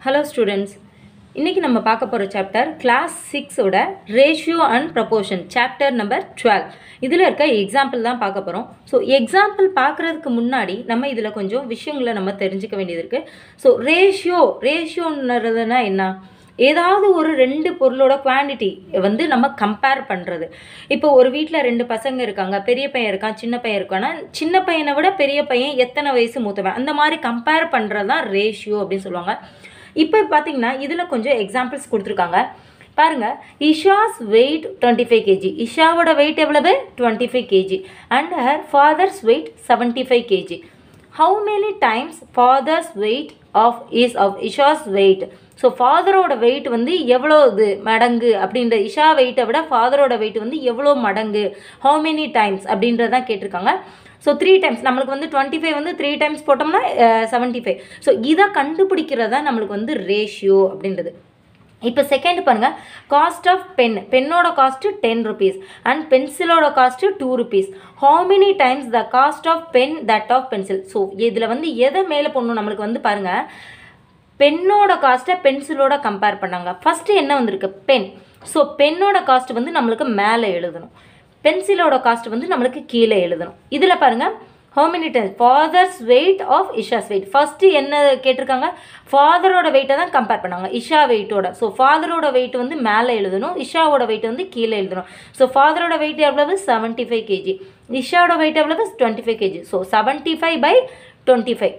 Hello students. இன்னைக்கு நம்ம பார்க்க போற சாப்டர் கிளாஸ் 6 ஓட ratio and proportion chapter number 12. இதுல இருக்க எக்ஸாம்பிள் தான் பார்க்க போறோம். சோ எக்ஸாம்பிள் பார்க்கிறதுக்கு முன்னாடி நம்ம இதுல கொஞ்சம் விஷயங்களை நம்ம தெரிஞ்சுக்க வேண்டியது இருக்கு. சோ ரேஷியோன்றதுனா என்ன? ஏதாவது ஒரு ரெண்டு பொருளோட குவாண்டிட்டி வந்து நம்ம கம்பேர் பண்ணுறது. இப்போ ஒரு வீட்டில் ரெண்டு பசங்க இருக்காங்க, பெரிய பையன் இருக்கான், சின்ன பையன் இருக்கான்னா சின்ன பையனை விட பெரிய பையன் எத்தனை வயசு மூத்தவன், அந்த மாதிரி கம்பேர் பண்ணுறது தான் ரேஷியோ அப்படின்னு சொல்லுவாங்க. இப்போ பார்த்தீங்கன்னா இதில் கொஞ்சம் எக்ஸாம்பிள்ஸ் கொடுத்துருக்காங்க பாருங்க. Isha's weight 25 kg. இஷாவோட வெயிட் எவ்வளவு? 25 kg. And her father's weight 75 kg. How many times father's weight of Isha's weight? So ஃபாதரோட வெயிட் வந்து எவ்வளோ இது மடங்கு அப்படின்ற, இஷா வெயிட்டை விட ஃபாதரோட வெயிட் வந்து எவ்வளோ மடங்கு, ஹவு மெனி டைம்ஸ் அப்படின்றதான் கேட்டிருக்காங்க. ஸோ 3 டைம்ஸ், நம்மளுக்கு வந்து 25 வந்து 3 டைம்ஸ் போட்டோம்னா 75. ஸோ இதை கண்டுபிடிக்கிறதா நம்மளுக்கு வந்து ரேஷியோ அப்படின்றது. இப்போ செகண்ட் பாருங்கள், காஸ்ட் ஆஃப் பென்னோட காஸ்ட்டு 10 rupees அண்ட் பென்சிலோட cost 2 rupees. How many times the cost of pen that of pencil? So இதில் வந்து எதை மேலே போடணும் நம்மளுக்கு வந்து பாருங்கள், பென்னோட காஸ்ட்டை பென்சிலோட கம்பேர் பண்ணாங்க. ஃபஸ்ட்டு என்ன வந்திருக்கு? பென். ஸோ பென்னோட காஸ்ட் வந்து நம்மளுக்கு மேலே எழுதணும், பென்சிலோட காஸ்ட் வந்து நம்மளுக்கு கீழே எழுதணும். இதில் பாருங்கள், how many times father's weight of isha's weight. First என்ன கேட்டிருக்காங்க? ஃபாதரோட வெயிட்டை தான் கம்பேர் பண்ணாங்க இஷா வெயிட்டோட. ஸோ ஃபாதரோட வெயிட் வந்து மேலே எழுதணும், இஷாவோட வெயிட் வந்து கீழே எழுதணும். ஸோ ஃபாதரோட வெயிட் எவ்வளவு? 75 kg. இஷாவோட வெயிட் எவ்வளவு? 25 kg. ஸோ 75/25.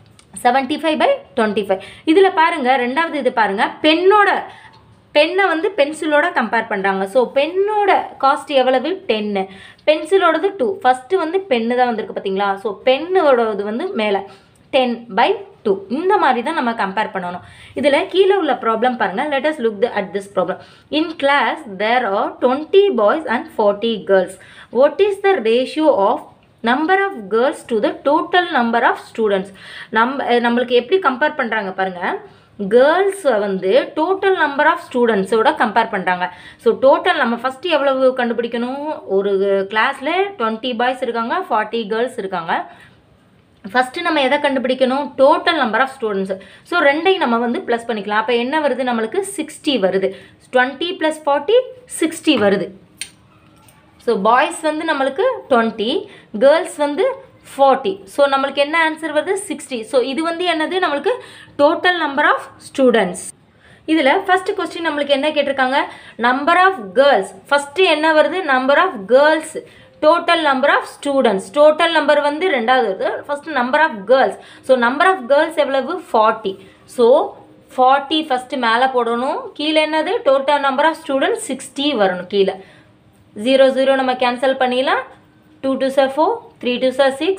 75/25. இதில் பாருங்கள், ரெண்டாவது இது பாருங்கள், பென்னை வந்து பென்சிலோட கம்பேர் பண்ணுறாங்க. ஸோ பென்னோட காஸ்ட் எவ்வளவு? 10. பென்சிலோடது 2. ஃபஸ்ட்டு வந்து பென்னு தான் வந்திருக்கு பார்த்தீங்களா? ஸோ பென்னோடது வந்து மேலே 10/2. இந்த மாதிரி தான் நம்ம கம்பேர் பண்ணணும். இதில் கீழே உள்ள ப்ராப்ளம் பாருங்கள். Let us look at this problem. In class there are 20 boys and 40 girls. What is the ratio of number of girls to the total number of students? நம்மளுக்கு எப்படி கம்பேர் பண்ணுறாங்க பாருங்கள், கேர்ள்ஸை வந்து டோட்டல் நம்பர் ஆஃப் ஸ்டூடெண்ட்ஸோட compare பண்ணுறாங்க. So total நம்ம first எவ்வளவு கண்டுபிடிக்கணும்? ஒரு கிளாஸில் 20 பாய்ஸ் இருக்காங்க, 40 கேர்ள்ஸ் இருக்காங்க. ஃபஸ்ட்டு நம்ம எதை கண்டுபிடிக்கணும்? Total number of students. So ரெண்டையும் நம்ம வந்து ப்ளஸ் பண்ணிக்கலாம். அப்போ என்ன வருது நம்மளுக்கு? 60 வருது. 20 + 40 60 வருது. ஸோ பாய்ஸ் வந்து நம்மளுக்கு 20, கேர்ள்ஸ் வந்து 40. ஸோ நம்மளுக்கு என்ன ஆன்சர் வருது? 60. ஸோ இது வந்து என்னது? நம்மளுக்கு டோட்டல் நம்பர் ஆஃப் ஸ்டூடெண்ட்ஸ். இதில் ஃபஸ்ட்டு கொஸ்டின் நம்மளுக்கு என்ன கேட்டிருக்காங்க? Number of girls. ஃபஸ்ட்டு என்ன வருது? Number of girls. Total number of students. Total number வந்து ரெண்டாவது வருது, first number of girls. So number of girls எவ்வளவு? 40. ஸோ 40 ஃபஸ்ட்டு மேலே போடணும், கீழே என்னது? டோட்டல் நம்பர் ஆஃப் ஸ்டூடெண்ட்ஸ் 60 வரணும் கீழே. 0 0 நம்ம கேன்சல் பண்ணிடலாம். 2 2s are 4, 3 2s are 6,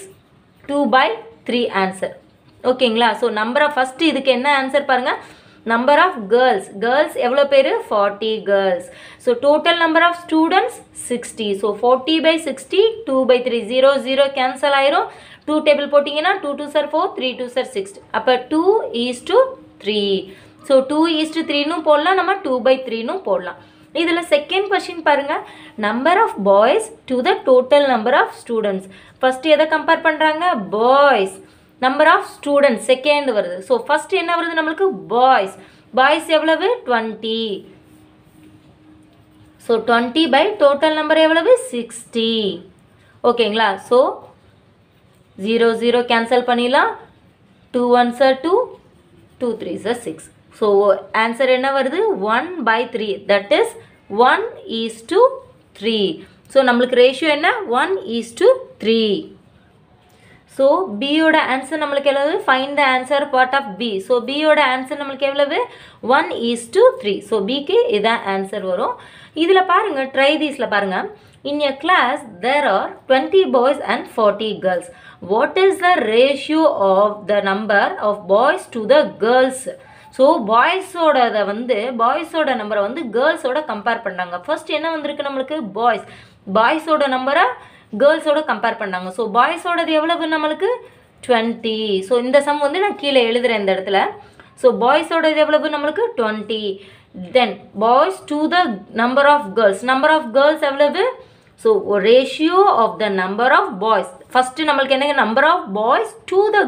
2/3 answer. ஓகேங்களா? ஸோ நம்பர் ஆஃப் ஃபஸ்ட்டு இதுக்கு என்ன ஆன்சர் பாருங்கள், நம்பர் ஆஃப் கேர்ள்ஸ் எவ்வளோ பேர்? 40 girls. So total number of students 60. So 40/60, 2/3. 0 0 cancel ஆயிரும். 2 டேபிள் போட்டிங்கன்னா 2 2s are 4, 3 2s are 6. அப்போ 2:3. ஸோ 2:3ன்னு போடலாம், நம்ம 2/3ன்னு போடலாம். இதில் செகண்ட் கொஸ்டின் பாருங்கள், number of boys to the total number of students. First எதை கம்பேர் பண்ணுறாங்க? Boys. Number of students second வருது. ஸோ ஃபஸ்ட்டு என்ன வருது நம்மளுக்கு? பாய்ஸ் எவ்வளவு? 20. ஸோ 20 டோட்டல் நம்பர் எவ்வளவு? 60. ஓகேங்களா? ஸோ 0 0 கேன்சல் பண்ணிடலாம். 2 1s are 2, 2 3s are 6. So answer என்ன வருது? 1/3. That is 1:3. ஸோ நம்மளுக்கு ரேஷியோ என்ன? 1:3. ஸோ பியோட ஆன்சர் நம்மளுக்கு எவ்வளவு? Find the answer part of B. So பியோட ஆன்சர் நம்மளுக்கு எவ்வளவு? 1:3. ஸோ பிக்கு இதான் ஆன்சர் வரும். இதில் பாருங்கள், ட்ரை தீஸில் பாருங்கள். In a class there are 20 boys and 40 girls. What is the ratio of the number of boys to the girls? So பாய்ஸோட நம்பரை வந்து கேர்ள்ஸோட கம்பேர் பண்ணாங்க. ஃபர்ஸ்ட் என்ன வந்திருக்கு நம்மளுக்கு? பாய்ஸோட நம்பரை கேர்ள்ஸோட கம்பேர் பண்ணாங்க. ஸோ பாய்ஸோடது எவ்வளவு நம்மளுக்கு? 20. ஸோ இந்த சம் வந்து நான் கீழே எழுதுகிறேன் இந்த இடத்துல. ஸோ பாய்ஸோடது எவ்வளவு நம்மளுக்கு? 20. Then boys to the number of girls எவ்வளவு? So ratio of the number of boys. First நம்மளுக்கு என்னங்க? Number of boys to the girls.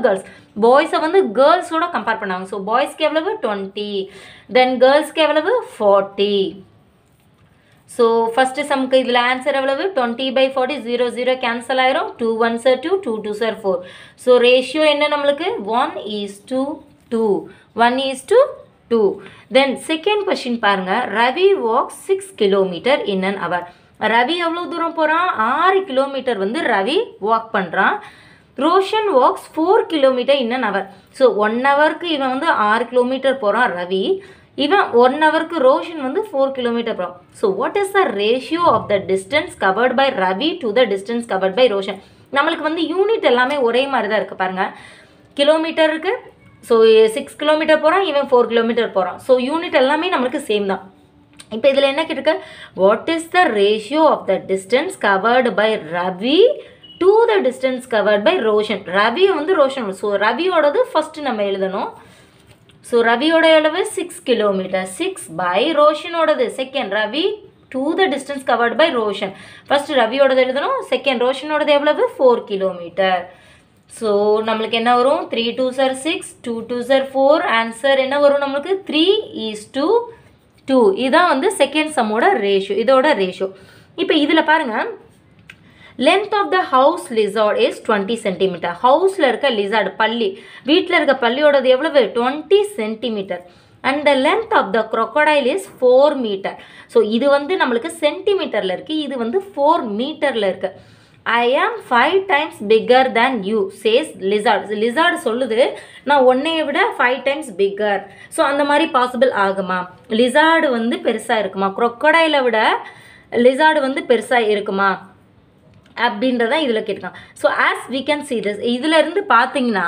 பாய்ஸை வந்து கேர்ள்ஸோட கம்பேர் பண்ணாங்க. ஸோ பாய்ஸ்க்கு எவ்வளவு 20, தென் கேர்ள்ஸ்க்கு எவ்வளவு 40. ஸோ ஃபஸ்ட்டு சம்க்கு இதில் ஆன்சர் எவ்வளவு 20/40, 0 0 கேன்சல் ஆயிரும், 2 1s are 2, 2 2s are 4. So ratio என்ன நம்மளுக்கு 1:2, 1:2. தென் செகண்ட் கொஸ்டின் பாருங்க, Ravi walks 6 kilometre in an hour. Ravi எவ்வளோ தூரம் போகிறான், 6 கிலோமீட்டர் வந்து ரவி வாக் பண்ணுறான். Roshan walks 4 kilometre in an hour. So 1 ஹவருக்கு இவன் வந்து 6 கிலோமீட்டர் போகிறான் ரவி, இவன் 1 ஹவருக்கு ரோஷன் வந்து 4 கிலோமீட்டர் போகிறான். So what is the ratio of the distance covered by Ravi to the distance covered by Roshan. நம்மளுக்கு வந்து யூனிட் எல்லாமே ஒரே மாதிரி தான் இருக்குது பாருங்கள். கிலோமீட்டர் இருக்குது, ஸோ 6 கிலோமீட்டர் போகிறான், இவன் 4 கிலோமீட்டர் போகிறான். ஸோ யூனிட் எல்லாமே நம்மளுக்கு சேம் தான். இப்போ இதில் என்ன கேட்டிருக்கு, what is the ratio of the distance covered by Ravi to the distance covered by Roshan. ரவியை வந்து ரோஷன், ஸோ ரவியோடது ஃபஸ்ட்டு நம்ம எழுதணும். ஸோ ரவியோட எவ்வளவு 6 கிலோமீட்டர், 6 பை ரோஷனோடது second Ravi to the distance covered by Roshan. First ரவியோடது எழுதணும், செகண்ட் ரோஷனோடது எவ்வளவு 4 கிலோமீட்டர். ஸோ நம்மளுக்கு என்ன வரும் 3 2s are 6, 2 2s are 4. Answer என்ன வரும் நம்மளுக்கு 3:2. இதுதான் வந்து செகண்ட் சம்மோட ரேஷியோ, இதோட ரேஷியோ. இப்போ இதில் பாருங்கள், length of the house lizard is 20 cm. ஹவுஸில் இருக்க லிசார்டு பள்ளி, வீட்டில் இருக்க பள்ளியோடது எவ்வளவு 20 cm. And the length of the crocodile is 4 meter. So இது வந்து நம்மளுக்கு சென்டிமீட்டரில் இருக்குது, இது வந்து 4 மீட்டரில் இருக்குது. I am 5 times bigger than you says lizard. Lizard சொல்லுது நான் உன்னைய விட 5 times bigger. ஸோ அந்த மாதிரி பாசிபிள் ஆகுமா, லிசார்டு வந்து பெருசாக இருக்குமா, crocodile விட லிசார்டு வந்து பெருசாக இருக்குமா அப்படின்றத இதில் கேட்கான். So as we can see this, இதில் இருந்து பார்த்தீங்கன்னா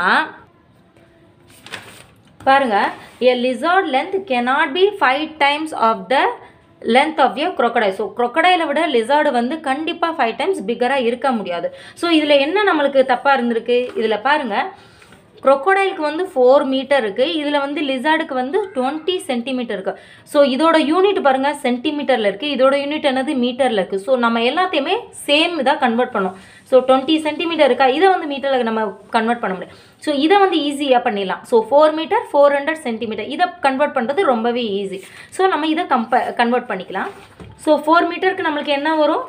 பாருங்கள், a lizard length cannot be 5 times of the length of a crocodile. So crocodile விட லிசார்டு வந்து கண்டிப்பாக 5 times பிக்கராக இருக்க முடியாது. ஸோ இதில் என்ன நம்மளுக்கு தப்பாக இருந்திருக்கு, இதில் பாருங்கள், crocodileக்கு வந்து 4 மீட்டர் இருக்குது, இதில் வந்து லிசார்டுக்கு வந்து 20 சென்டிமீட்டர் இருக்குது. ஸோ இதோட யூனிட் பாருங்கள் சென்டிமீட்டரில் இருக்குது, இதோட யூனிட் என்னது மீட்டரில் இருக்குது. ஸோ நம்ம எல்லாத்தையுமே சேம் இதாக கன்வெர்ட் பண்ணோம். ஸோ 20 சென்டிமீட்டர் இருக்கா, இதை வந்து மீட்டரில் நம்ம கன்வெர்ட் பண்ண முடியும். ஸோ இதை வந்து ஈஸியாக பண்ணிடலாம். ஸோ 4 மீட்டர் 400 சென்டிமீட்டர், இதை கன்வெர்ட் பண்ணுறது ரொம்பவே ஈஸி. ஸோ நம்ம இதை கன்வெர்ட் பண்ணிக்கலாம். ஸோ 4 மீட்டருக்கு நம்மளுக்கு என்ன வரும்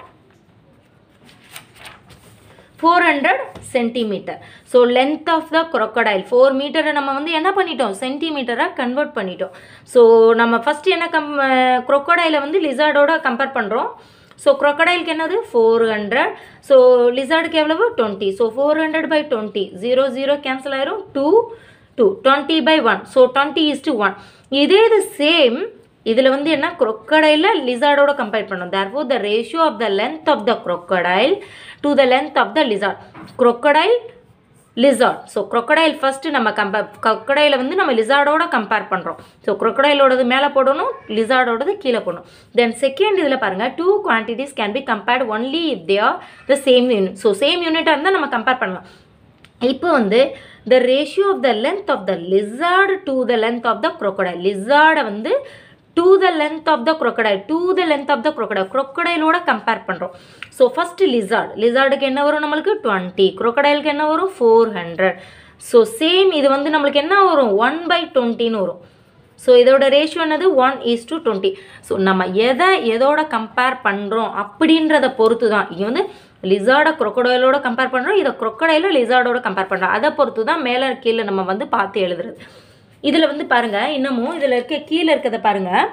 400 centimetre. So length of the crocodile 4 மீட்டரை நம்ம வந்து என்ன பண்ணிட்டோம் சென்டிமீட்டராக கன்வெர்ட் பண்ணிட்டோம். ஸோ நம்ம ஃபஸ்ட்டு என்ன crocodile வந்து லிசார்டோட கம்பேர் பண்ணுறோம். ஸோ crocodileக்கு என்னது 400, ஸோ லிசார்டுக்கு எவ்வளவு 20. ஸோ 400/20, 0 0 கேன்சல் ஆயிரும், 2 2, 20/1. ஸோ 20:1. இதே இது சேம் இதில் வந்து என்ன crocodile லிசார்டோட கம்பேர் பண்ணோம். therefore the ratio of the length of the crocodile to the length of the lizard. crocodile lizard. So crocodile first நம்ம crocodile வந்து நம்ம லிசார்டோட கம்பேர் பண்ணுறோம். ஸோ crocodileோடது மேலே போடணும், லிசார்டோடது கீழே போடணும். தென் செகண்ட் இதில் பாருங்கள், 2 quantities can be compared only if they are the same unit. So same யூனிட்டாக இருந்தால் நம்ம கம்பேர் பண்ணலாம். இப்போ வந்து the ratio of the length of the lizard to the length of the crocodile. லிசார்டை வந்து to the length of the crocodile, to the length of the crocodile, crocodileோட compare பண்ணுறோம். So first லிசார்டுக்கு என்ன வரும் நம்மளுக்கு 20, crocodileக்கு என்ன வரும் 400. ஸோ சேம் இது வந்து நம்மளுக்கு என்ன வரும் 1/20 வரும். ஸோ இதோட ரேஷியோ என்னது 1:20. ஸோ நம்ம எதோட கம்பேர் பண்ணுறோம் அப்படின்றத பொறுத்து தான். இங்கே வந்து லிசார்டை crocodileோட கம்பேர் பண்ணுறோம், இதை crocodile லிசார்டோட கம்பேர் பண்ணுறோம். அதை பொறுத்து தான் மேலே கீழே நம்ம வந்து பார்த்து எழுதுறது. இதில் வந்து பாருங்கள், இன்னமும் இதில் கீழே இருக்கிறத பாருங்கள்,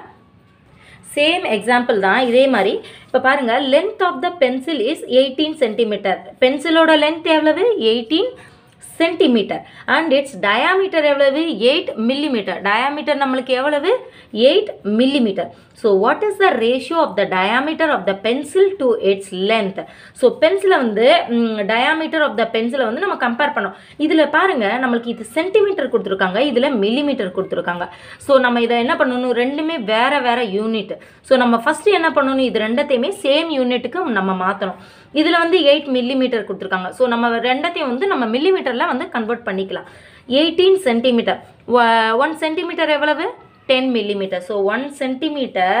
சேம் எக்ஸாம்பிள் தான் இதே மாதிரி. இப்போ பாருங்கள், length of the pencil is 18 centimetre. பென்சிலோட லென்த் எவ்வளவு 18 சென்டிமீட்டர். அண்ட் இட்ஸ் டயாமீட்டர் எவ்வளவு 8 மில்லிமீட்டர். டயாமீட்டர் நம்மளுக்கு எவ்வளவு 8 millimetre. So what is the ratio of the diameter of the pencil to its length. So பென்சிலை வந்து டயாமீட்டர் ஆஃப் த பென்சிலை வந்து நம்ம கம்பேர் பண்ணோம். இதில் பாருங்கள், நம்மளுக்கு இது சென்டிமீட்டர் கொடுத்துருக்காங்க, இதில் மில்லிமீட்டர் கொடுத்துருக்காங்க. ஸோ நம்ம இதை என்ன பண்ணணும், ரெண்டுமே வேறு யூனிட். ஸோ நம்ம ஃபஸ்ட்டு என்ன பண்ணணும், இது ரெண்டத்தையுமே சேம் யூனிட்டுக்கு நம்ம மாற்றணும். இதில் வந்து 8 மில்லிமீட்டர் கொடுத்துருக்காங்க. ஸோ நம்ம ரெண்டத்தையும் வந்து நம்ம மில்லிமீட்டரில் வந்து கன்வெர்ட் பண்ணிக்கலாம். 18 சென்டிமீட்டர், 1 சென்டிமீட்டர் எவ்வளவு 10 millimeter. So 1 centimeter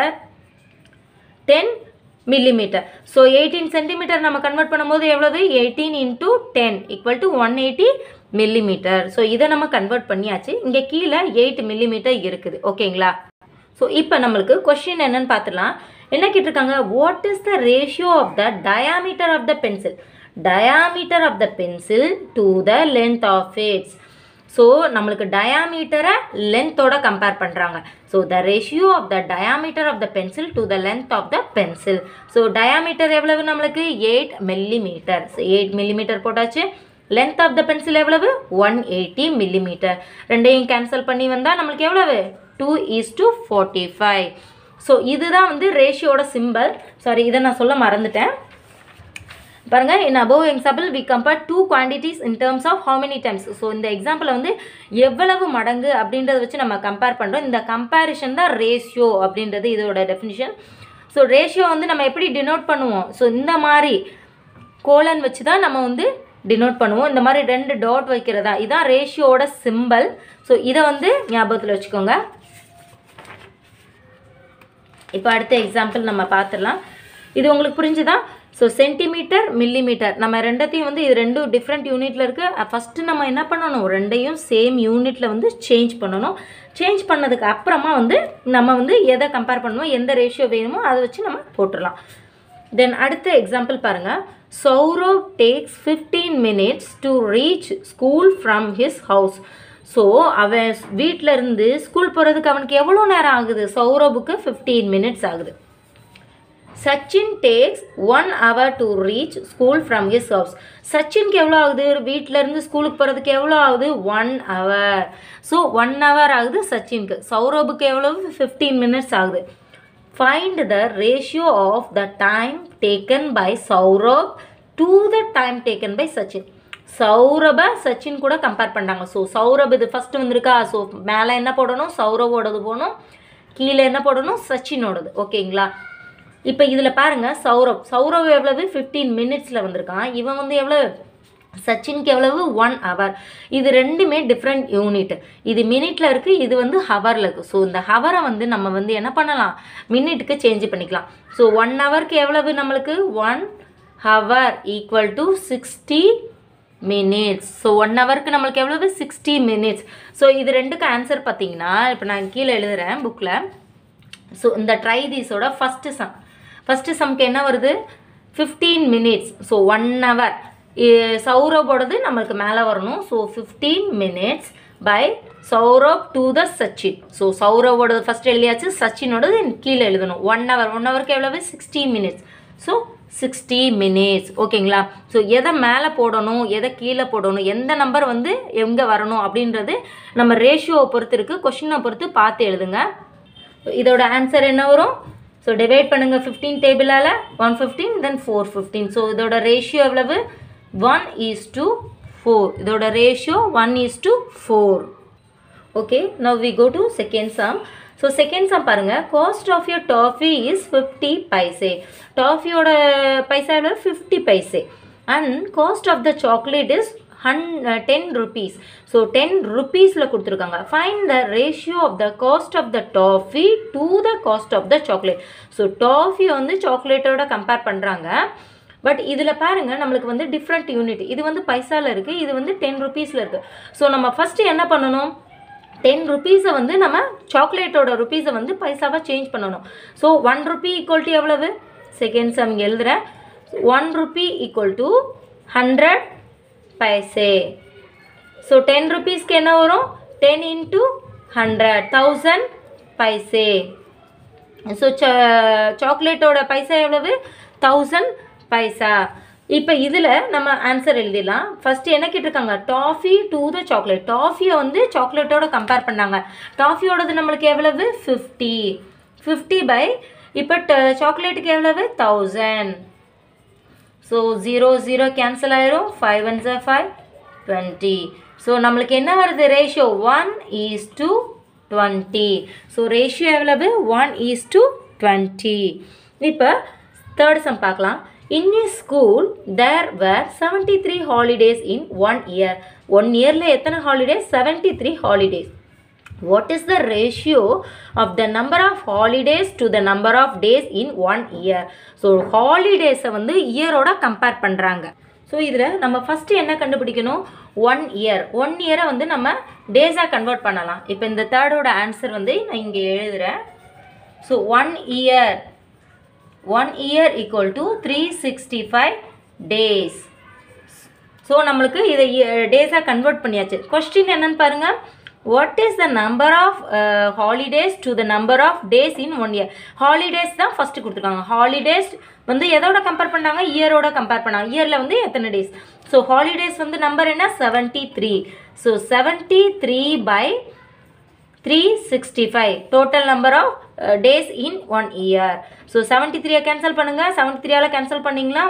10 millimeter. So 18 centimeter நம்ம கன்வெர்ட் பண்ணும்போது எவ்வளவு 18 into 10 equal to 180 millimetre. So இதை நம்ம கன்வெர்ட் பண்ணியாச்சு. இங்கே கீழே 8 மில்லிமீட்டர் இருக்குது. ஓகேங்களா? ஸோ இப்போ நம்மளுக்கு கொஸ்டின் என்னன்னு பார்த்துடலாம். என்ன கேட்டிருக்காங்க? What is the ratio of the diameter of the pencil? Diameter of the pencil to the length of its. So நம்மளுக்கு டயாமீட்டரை லென்த்தோட கம்பேர் பண்ணுறாங்க. So the ratio of the diameter of the pencil to the length of the pencil. So diameter எவ்வளவு நம்மளுக்கு? 8 millimetre. 8 millimetre போட்டாச்சு. Length of the pencil எவ்வளவு? 180 millimetre. ரெண்டையும் cancel பண்ணி வந்தால் நம்மளுக்கு எவ்வளவு? 2:45. ஸோ இதுதான் வந்து ரேஷியோட சிம்பிள். சாரி, இதை நான் சொல்ல மறந்துட்டேன். பாருங்க, in above example we compare two quantities in terms of how many times. So இந்த எக்ஸாம்பிள் வந்து எவ்வளவு மடங்கு அப்படின்றத வச்சு நம்ம கம்பேர் பண்ணுறோம். இந்த கம்பேரிஷன் தான் ரேஷியோ அப்படின்றது இதோட டெஃபினிஷன். ஸோ ரேஷியோ வந்து நம்ம எப்படி டினோட் பண்ணுவோம்? ஸோ இந்த மாதிரி கோலன் வச்சு தான் நம்ம வந்து டினோட் பண்ணுவோம். இந்த மாதிரி 2 டாட் வைக்கிறதா இதான் ரேஷியோட சிம்பிள். ஸோ இதை வந்து ஞாபகத்தில் வச்சுக்கோங்க. இப்போ அடுத்த எக்ஸாம்பிள் நம்ம பார்த்துடலாம். இது உங்களுக்கு புரிஞ்சுதா? ஸோ சென்டிமீட்டர், மில்லிமீட்டர் நம்ம ரெண்டத்தையும் வந்து இது 2 டிஃப்ரெண்ட் யூனிட்டில் இருக்குது. ஃபஸ்ட்டு நம்ம என்ன பண்ணணும்? ரெண்டையும் சேம் யூனிட்டில் வந்து சேஞ்ச் பண்ணணும். சேஞ்ச் பண்ணதுக்கு அப்புறமா வந்து நம்ம வந்து எதை கம்பேர் பண்ணுவோம், எந்த ரேஷியோ வேணுமோ அதை வச்சு நம்ம போட்டுடலாம். தென் அடுத்த எக்ஸாம்பிள் பாருங்கள். Saurav takes 15 minutes to reach school from his house. So அவன் வீட்டில் இருந்து ஸ்கூல் போகிறதுக்கு அவனுக்கு எவ்வளோ நேரம் ஆகுது? சௌரவுக்கு 15 minutes ஆகுது. Sachin takes 1 hour to reach school from his house. சச்சினுக்கு எவ்வளோ ஆகுது? வீட்டிலேருந்து ஸ்கூலுக்கு போகிறதுக்கு எவ்வளோ ஆகுது? 1 hour. ஸோ 1 hour ஆகுது சச்சினுக்கு. சௌரவுக்கு எவ்வளவு? 15 minutes ஆகுது. Find the ratio of the time taken by Saurav to the time taken by Sachin. சௌரபை சச்சின் கூட கம்பேர் பண்ணுறாங்க. ஸோ சௌரப் இது ஃபஸ்ட்டு வந்திருக்கா. ஸோ மேலே என்ன போடணும்? சௌரவோடது போடணும். கீழே என்ன போடணும்? சச்சினோடது. ஓகேங்களா? இப்போ இதில் பாருங்கள், சௌரவ் எவ்வளவு? 15 minutesல வந்திருக்கான். இவன் வந்து எவ்வளவு? சச்சினுக்கு எவ்வளவு? 1 hour. இது ரெண்டுமே டிஃப்ரெண்ட் யூனிட். இது மினிட்ல இருக்குது, இது வந்து ஹவரில் இருக்குது. ஸோ இந்த ஹவரை வந்து நம்ம வந்து என்ன பண்ணலாம்? மினிட்டுக்கு சேஞ்ச் பண்ணிக்கலாம். ஸோ 1 hourக்கு எவ்வளவு நம்மளுக்கு? 1 hour equal to 60 minutes. So 1 hourக்கு நம்மளுக்கு எவ்வளவு? 60 minutes. ஸோ இது ரெண்டுக்கு ஆன்சர் பார்த்தீங்கன்னா இப்போ நான் கீழே எழுதுகிறேன் புக்கில். ஸோ இந்த ட்ரை தீஸோட ஃபஸ்ட்டு சம்க்கு என்ன வருது? 15 minutes. So 1 hour. சௌரவோடது நம்மளுக்கு மேலே வரணும். So 15 minutes by Saurav to the Sachin. So சௌரவோடது ஃபஸ்ட் எழுதியாச்சு, சச்சினோடது கீழே எழுதணும். 1 hour. 1 hourக்கு எவ்வளவு? 60 minutes. So 60 minutes. ஓகேங்களா? ஸோ எதை மேலே போடணும், எதை கீழே போடணும், எந்த நம்பர் வந்து எங்கே வரணும் அப்படின்றது நம்ம ரேஷியோவை பொறுத்து இருக்குது. கொஷினை பொறுத்து பார்த்து எழுதுங்க. இதோட ஆன்சர் என்ன வரும்? ஸோ டிவைட் பண்ணுங்கள் 15 டேபிளால் 115 தென் 415. ஸோ இதோட ரேஷியோ எவ்வளவு? 1:4. இதோட ratio 1:4. Okay, now we go to second sum. So second sum பாருங்கள். Cost of your toffee is 50 paise. டாஃபியோட பைசா எவ்வளோ? 50 paise. And cost of the chocolate is 10 rupees. So 10 rupeesல கொடுத்துருக்காங்க. Find the ratio of the cost of the toffee to the cost of the chocolate. So toffee வந்து சாக்லேட்டோட compare பண்ணுறாங்க. But இதில் பாருங்கள், நம்மளுக்கு வந்து டிஃப்ரெண்ட் யூனிட். இது வந்து பைசாவில் இருக்குது, இது வந்து 10 rupeesல இருக்குது. ஸோ நம்ம ஃபஸ்ட்டு என்ன பண்ணணும்? 10 rupeesை வந்து நம்ம சாக்லேட்டோட ருப்பீஸை வந்து பைசாவாக சேஞ்ச் பண்ணணும். ஸோ 1 rupee ஈக்குவல் டு எவ்வளவு? செகண்ட் சம் இங்கே எழுதுகிறேன். 1 rupee ஈக்குவல் டு 100 paise. ஸோ 10 rupeesக்கு என்ன வரும்? 10 into 100 1000 paise. ஸோ சாக்லேட்டோட பைசா எவ்வளவு? 1000 பைசா. இப்போ இதில் நம்ம ஆன்சர் எழுதிடலாம். ஃபஸ்ட்டு என்ன கேட்டிருக்காங்க? Toffee to the chocolate. டாஃபியை வந்து சாக்லேட்டோட கம்பேர் பண்ணாங்க. டாஃபியோடது நம்மளுக்கு எவ்வளவு? 50 பை இப்போ சாக்லேட்டுக்கு எவ்வளவு? 1000. ஸோ 0 கேன்சல் ஆயிரும். 5 1 5 20. ஸோ நம்மளுக்கு என்ன வருது? ரேஷியோ 1:20. ஸோ ரேஷியோ எவ்வளவு? 1:20. இப்போ தேர்ட் சம் பார்க்கலாம். In a school there were 73 holidays in 1 year. 1 yearல எத்தனை holidays? 73 holidays. What is the ratio of the number of holidays to the number of days in 1 year? So holidays வந்து இயரோட compare பண்ணுறாங்க. So இதில் நம்ம first என்ன கண்டுபிடிக்கணும்? 1 year 1 இயரை வந்து நம்ம டேஸாக கன்வெர்ட் பண்ணலாம். இப்போ இந்த தேர்டோட ஆன்சர் வந்து நான் இங்கே எழுதுகிறேன். So 1 year equal to 365 days. So நம்மளுக்கு இதை டேஸாக கன்வெர்ட் பண்ணியாச்சு. கொஸ்டின் என்னன்னு பாருங்கள், what is the number of holidays to the number of days in 1 year? holidays தான் ஃபஸ்ட்டு கொடுத்துருக்காங்க. holidays வந்து எதோட கம்பேர் பண்ணாங்க, இயரோட கம்பேர் பண்ணாங்க. இயரில் வந்து எத்தனை டேஸ். ஸோ ஹாலிடேஸ் வந்து நம்பர் என்ன 73. So 73 by 365 total number of days in 1 year. So 73 cancel பண்ணுங்கள். 73ஆல் கேன்சல் பண்ணிங்களா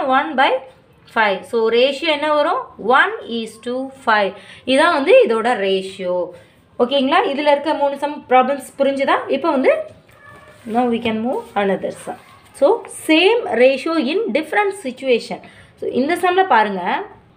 1/5. ஸோ ரேஷியோ என்ன வரும் 1:5. இதான் வந்து இதோட ரேஷியோ. ஓகேங்களா, இதில் இருக்க 3 சம் ப்ராப்ளம்ஸ் புரிஞ்சுதா? இப்போ வந்து now we can move another sum. So same ratio in different situation. So இந்த சம்மில் பாருங்கள்,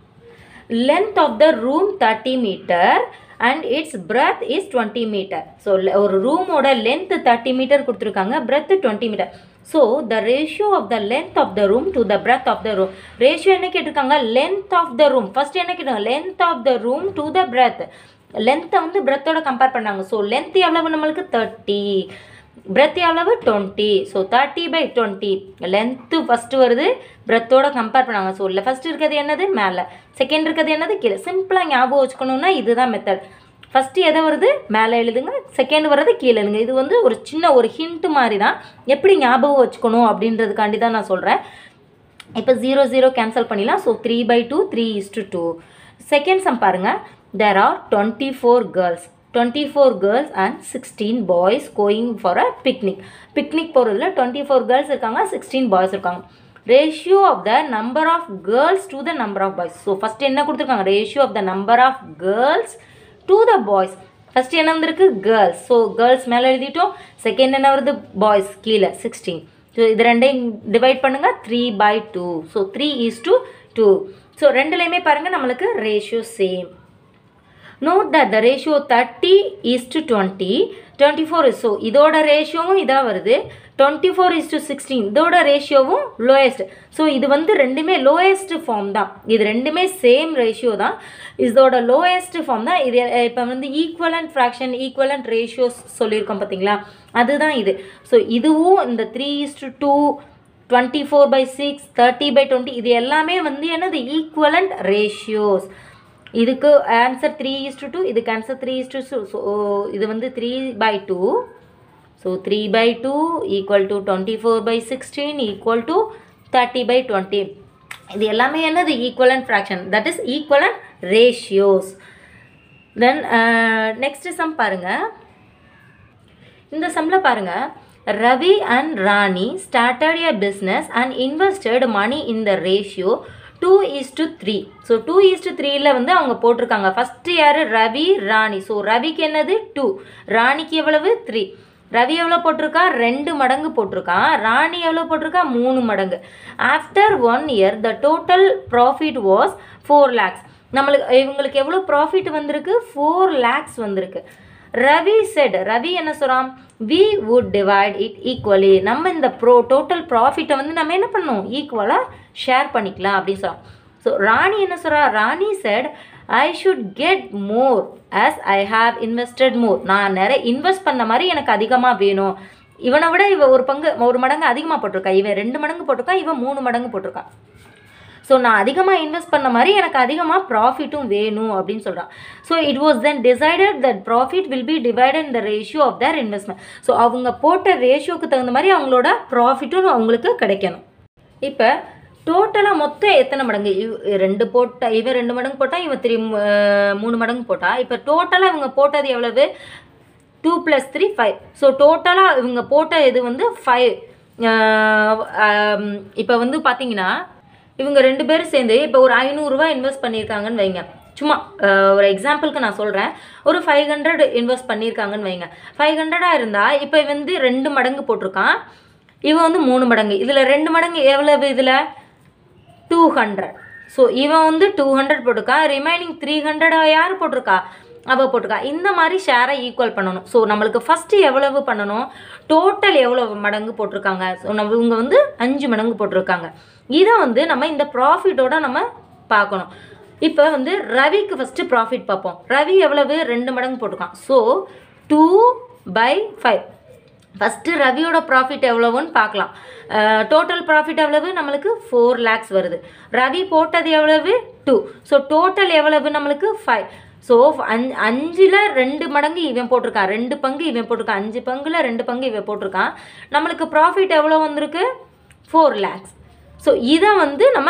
length of the room 30 meter and its breadth is 20 meter. So ஒரு ரூமோட length 30 meter கொடுத்துருக்காங்க, breadth 20 meter. So the ratio of the length of the room to the breadth of the room. Ratio என்ன கேட்டிருக்காங்க, length of the room. First என்ன கேட்டாங்க, length of the room to the breadth. லென்த்தை வந்து பிரெத்தோட compare பண்ணாங்க. So length எவ்வளவு நம்மளுக்கு 30, பிரெத் எவ்வளவு 20. ஸோ 30/20 லென்த்து ஃபஸ்ட்டு வருது, பிரெத்தோட கம்பேர் பண்ணாங்க. ஸோ ஃபஸ்ட்டு இருக்கிறது என்னது மேலே, செகண்ட் இருக்கிறது என்னது கீழே. சிம்பிளாக ஞாபகம் வச்சுக்கணுன்னா இதுதான் மெத்தட். ஃபஸ்ட்டு எதை வருது மேலே எழுதுங்க, செகண்ட் வர்றது கீழே எழுதுங்க. இது வந்து ஒரு சின்ன ஒரு ஹிண்ட் மாதிரி தான், எப்படி ஞாபகம் வச்சுக்கணும் அப்படின்றதுக்காண்டி தான் நான் சொல்கிறேன். இப்போ 0 0 கேன்சல் பண்ணிடலாம். ஸோ 3/2 3:2. செகண்ட் சம் பாருங்கள், there are 24 girls and 16 boys going for a picnic. Picnic போகிறதுல 24 girls இருக்காங்க, 16 boys இருக்காங்க. Ratio of the number of girls to the number of boys. So first என்ன கொடுத்துருக்காங்க, ratio of the number of girls to the boys. First என்ன வந்திருக்கு girls. So girls மேலே எழுதிட்டோம். Second என்ன வருது பாய்ஸ் கீழே 16. ஸோ இது ரெண்டையும் டிவைட் பண்ணுங்கள் 3/2. ஸோ 3:2. ஸோ ரெண்டுலேயுமே பாருங்கள் நம்மளுக்கு ratio same. Note that the ratio 30:20, 24 is, so இதோட ரேஷியோவும் இதாக வருது, 24:16 இதோட ரேஷியோவும் லோயஸ்ட். ஸோ இது வந்து ரெண்டுமே லோயஸ்ட் ஃபார்ம் தான், இது ரெண்டுமே சேம் ரேஷியோ தான், இதோட லோயஸ்ட் ஃபார்ம் தான் இது. இப்போ வந்து ஈக்குவலண்ட் ஃப்ராக்ஷன், ஈக்குவலண்ட் ரேஷியோஸ் சொல்லியிருக்கோம் பார்த்தீங்களா, அதுதான் இது. ஸோ இதுவும் இந்த 3:2, 24/6, 30/20 இது எல்லாமே வந்து என்னது ஈக்குவலண்ட் ரேஷியோஸ். இதுக்கு ஆன்சர் 3:2, இதுக்கு ஆன்சர் 3:2. ஸோ இது வந்து 3/2. So 3/2 equal to 24/16 equal to 30/20. இது எல்லாமே என்னது equivalent fraction, that is equivalent ratios. Then next sum பாருங்கள். இந்த சம்மில் பாருங்கள், Ravi and Rani started a business and invested money in the ratio 2:3. So 2:3 வந்து அவங்க போட்டிருக்காங்க. ஃபஸ்ட்டு யார் ரவி ராணி. ஸோ ரவிக்கு என்னது 2, ராணிக்கு எவ்வளவு 3. ரவி எவ்வளோ போட்டிருக்கா 2 மடங்கு போட்டிருக்கான், ராணி எவ்வளோ போட்டிருக்கா 3 மடங்கு. After 1 year the total profit was 4 lakhs. நம்மளுக்கு இவங்களுக்கு எவ்வளோ ப்ராஃபிட் வந்திருக்கு 4 lakhs வந்திருக்கு. ரவி செட், ரவி என்ன சொல்கிறான், we would divide it equally. நம்ம இந்த டோட்டல் ப்ராஃபிட்டை வந்து நம்ம என்ன பண்ணணும் ஈக்குவலாக ஷேர் பண்ணிக்கலாம் அப்படின்னு சொல்கிறோம். ஸோ ராணி என்ன சொல்கிறா, Rani said I should get more as I have invested more. நான் நிறைய இன்வெஸ்ட் பண்ண மாதிரி எனக்கு அதிகமாக வேணும். இவனை விட இவன் ஒரு மடங்கு அதிகமாக போட்டிருக்கா, இவன் 2 மடங்கு போட்டிருக்கா, இவன் 3 மடங்கு போட்டிருக்கா. ஸோ நான் அதிகமாக இன்வெஸ்ட் பண்ண மாதிரி எனக்கு அதிகமாக ப்ராஃபிட்டும் வேணும் அப்படின்னு சொல்கிறான். So it was then decided that profit will be divided in the ratio of their investment. So அவங்க போட்ட ரேஷியோக்கு தகுந்த மாதிரி அவங்களோட ப்ராஃபிட்டும் அவங்களுக்கு கிடைக்கணும். இப்போ டோட்டலாக மொத்தம் எத்தனை மடங்கு, இவன் 2 மடங்கு போட்டால் இவன் 3 மடங்கு போட்டா. இப்போ டோட்டலாக இவங்க போட்டது எவ்வளவு 2 + 3 5. ஸோ டோட்டலாக இவங்க போட்ட இது வந்து 5. இப்போ வந்து பார்த்தீங்கன்னா இவங்க 2 பேரும் சேர்ந்து இப்போ ஒரு 500 ரூபா இன்வெஸ்ட் பண்ணியிருக்காங்கன்னு வைங்க. சும்மா ஒரு எக்ஸாம்பிளுக்கு நான் சொல்கிறேன், ஒரு 500 இன்வெஸ்ட் பண்ணியிருக்காங்கன்னு வைங்க. 500 இருந்தால் இப்போ வந்து 2 மடங்கு போட்டிருக்கான், இவன் வந்து 3 மடங்கு. இதில் 2 மடங்கு எவ்வளவு, இதில் 200. ஸோ இவன் வந்து 200 போட்டிருக்கா, ரிமைனிங் 300 யார் போட்டிருக்கா, அவள் போட்டிருக்கா. இந்த மாதிரி ஷேரை ஈக்குவல் பண்ணணும். ஸோ நம்மளுக்கு ஃபஸ்ட்டு எவ்வளவு பண்ணணும், டோட்டல் எவ்வளோ மடங்கு போட்டிருக்காங்க. ஸோ இவங்க வந்து 5 மடங்கு போட்டிருக்காங்க. இதை வந்து நம்ம இந்த ப்ராஃபிட்டோட நம்ம பார்க்கணும். இப்போ வந்து ரவிக்கு ஃபஸ்ட்டு ப்ராஃபிட் பார்ப்போம். ரவி எவ்வளவு 2 மடங்கு போட்டிருக்கான். ஸோ 2/5. ஃபஸ்ட்டு ரவியோட ப்ராஃபிட் எவ்வளவுன்னு பார்க்கலாம். டோட்டல் ப்ராஃபிட் எவ்வளவு நம்மளுக்கு 4 lakhs வருது. ரவி போட்டது எவ்வளவு 2. ஸோ டோட்டல் எவ்வளவு நம்மளுக்கு 5. ஸோ 5ல் 2 மடங்கு இவன் போட்டிருக்கான், 2 பங்கு இவன் போட்டிருக்கான், 5 பங்குல 2 பங்கு இவன் போட்டிருக்கான். நம்மளுக்கு ப்ராஃபிட் எவ்வளோ வந்திருக்கு 4 lakhs. ஸோ இதை வந்து நம்ம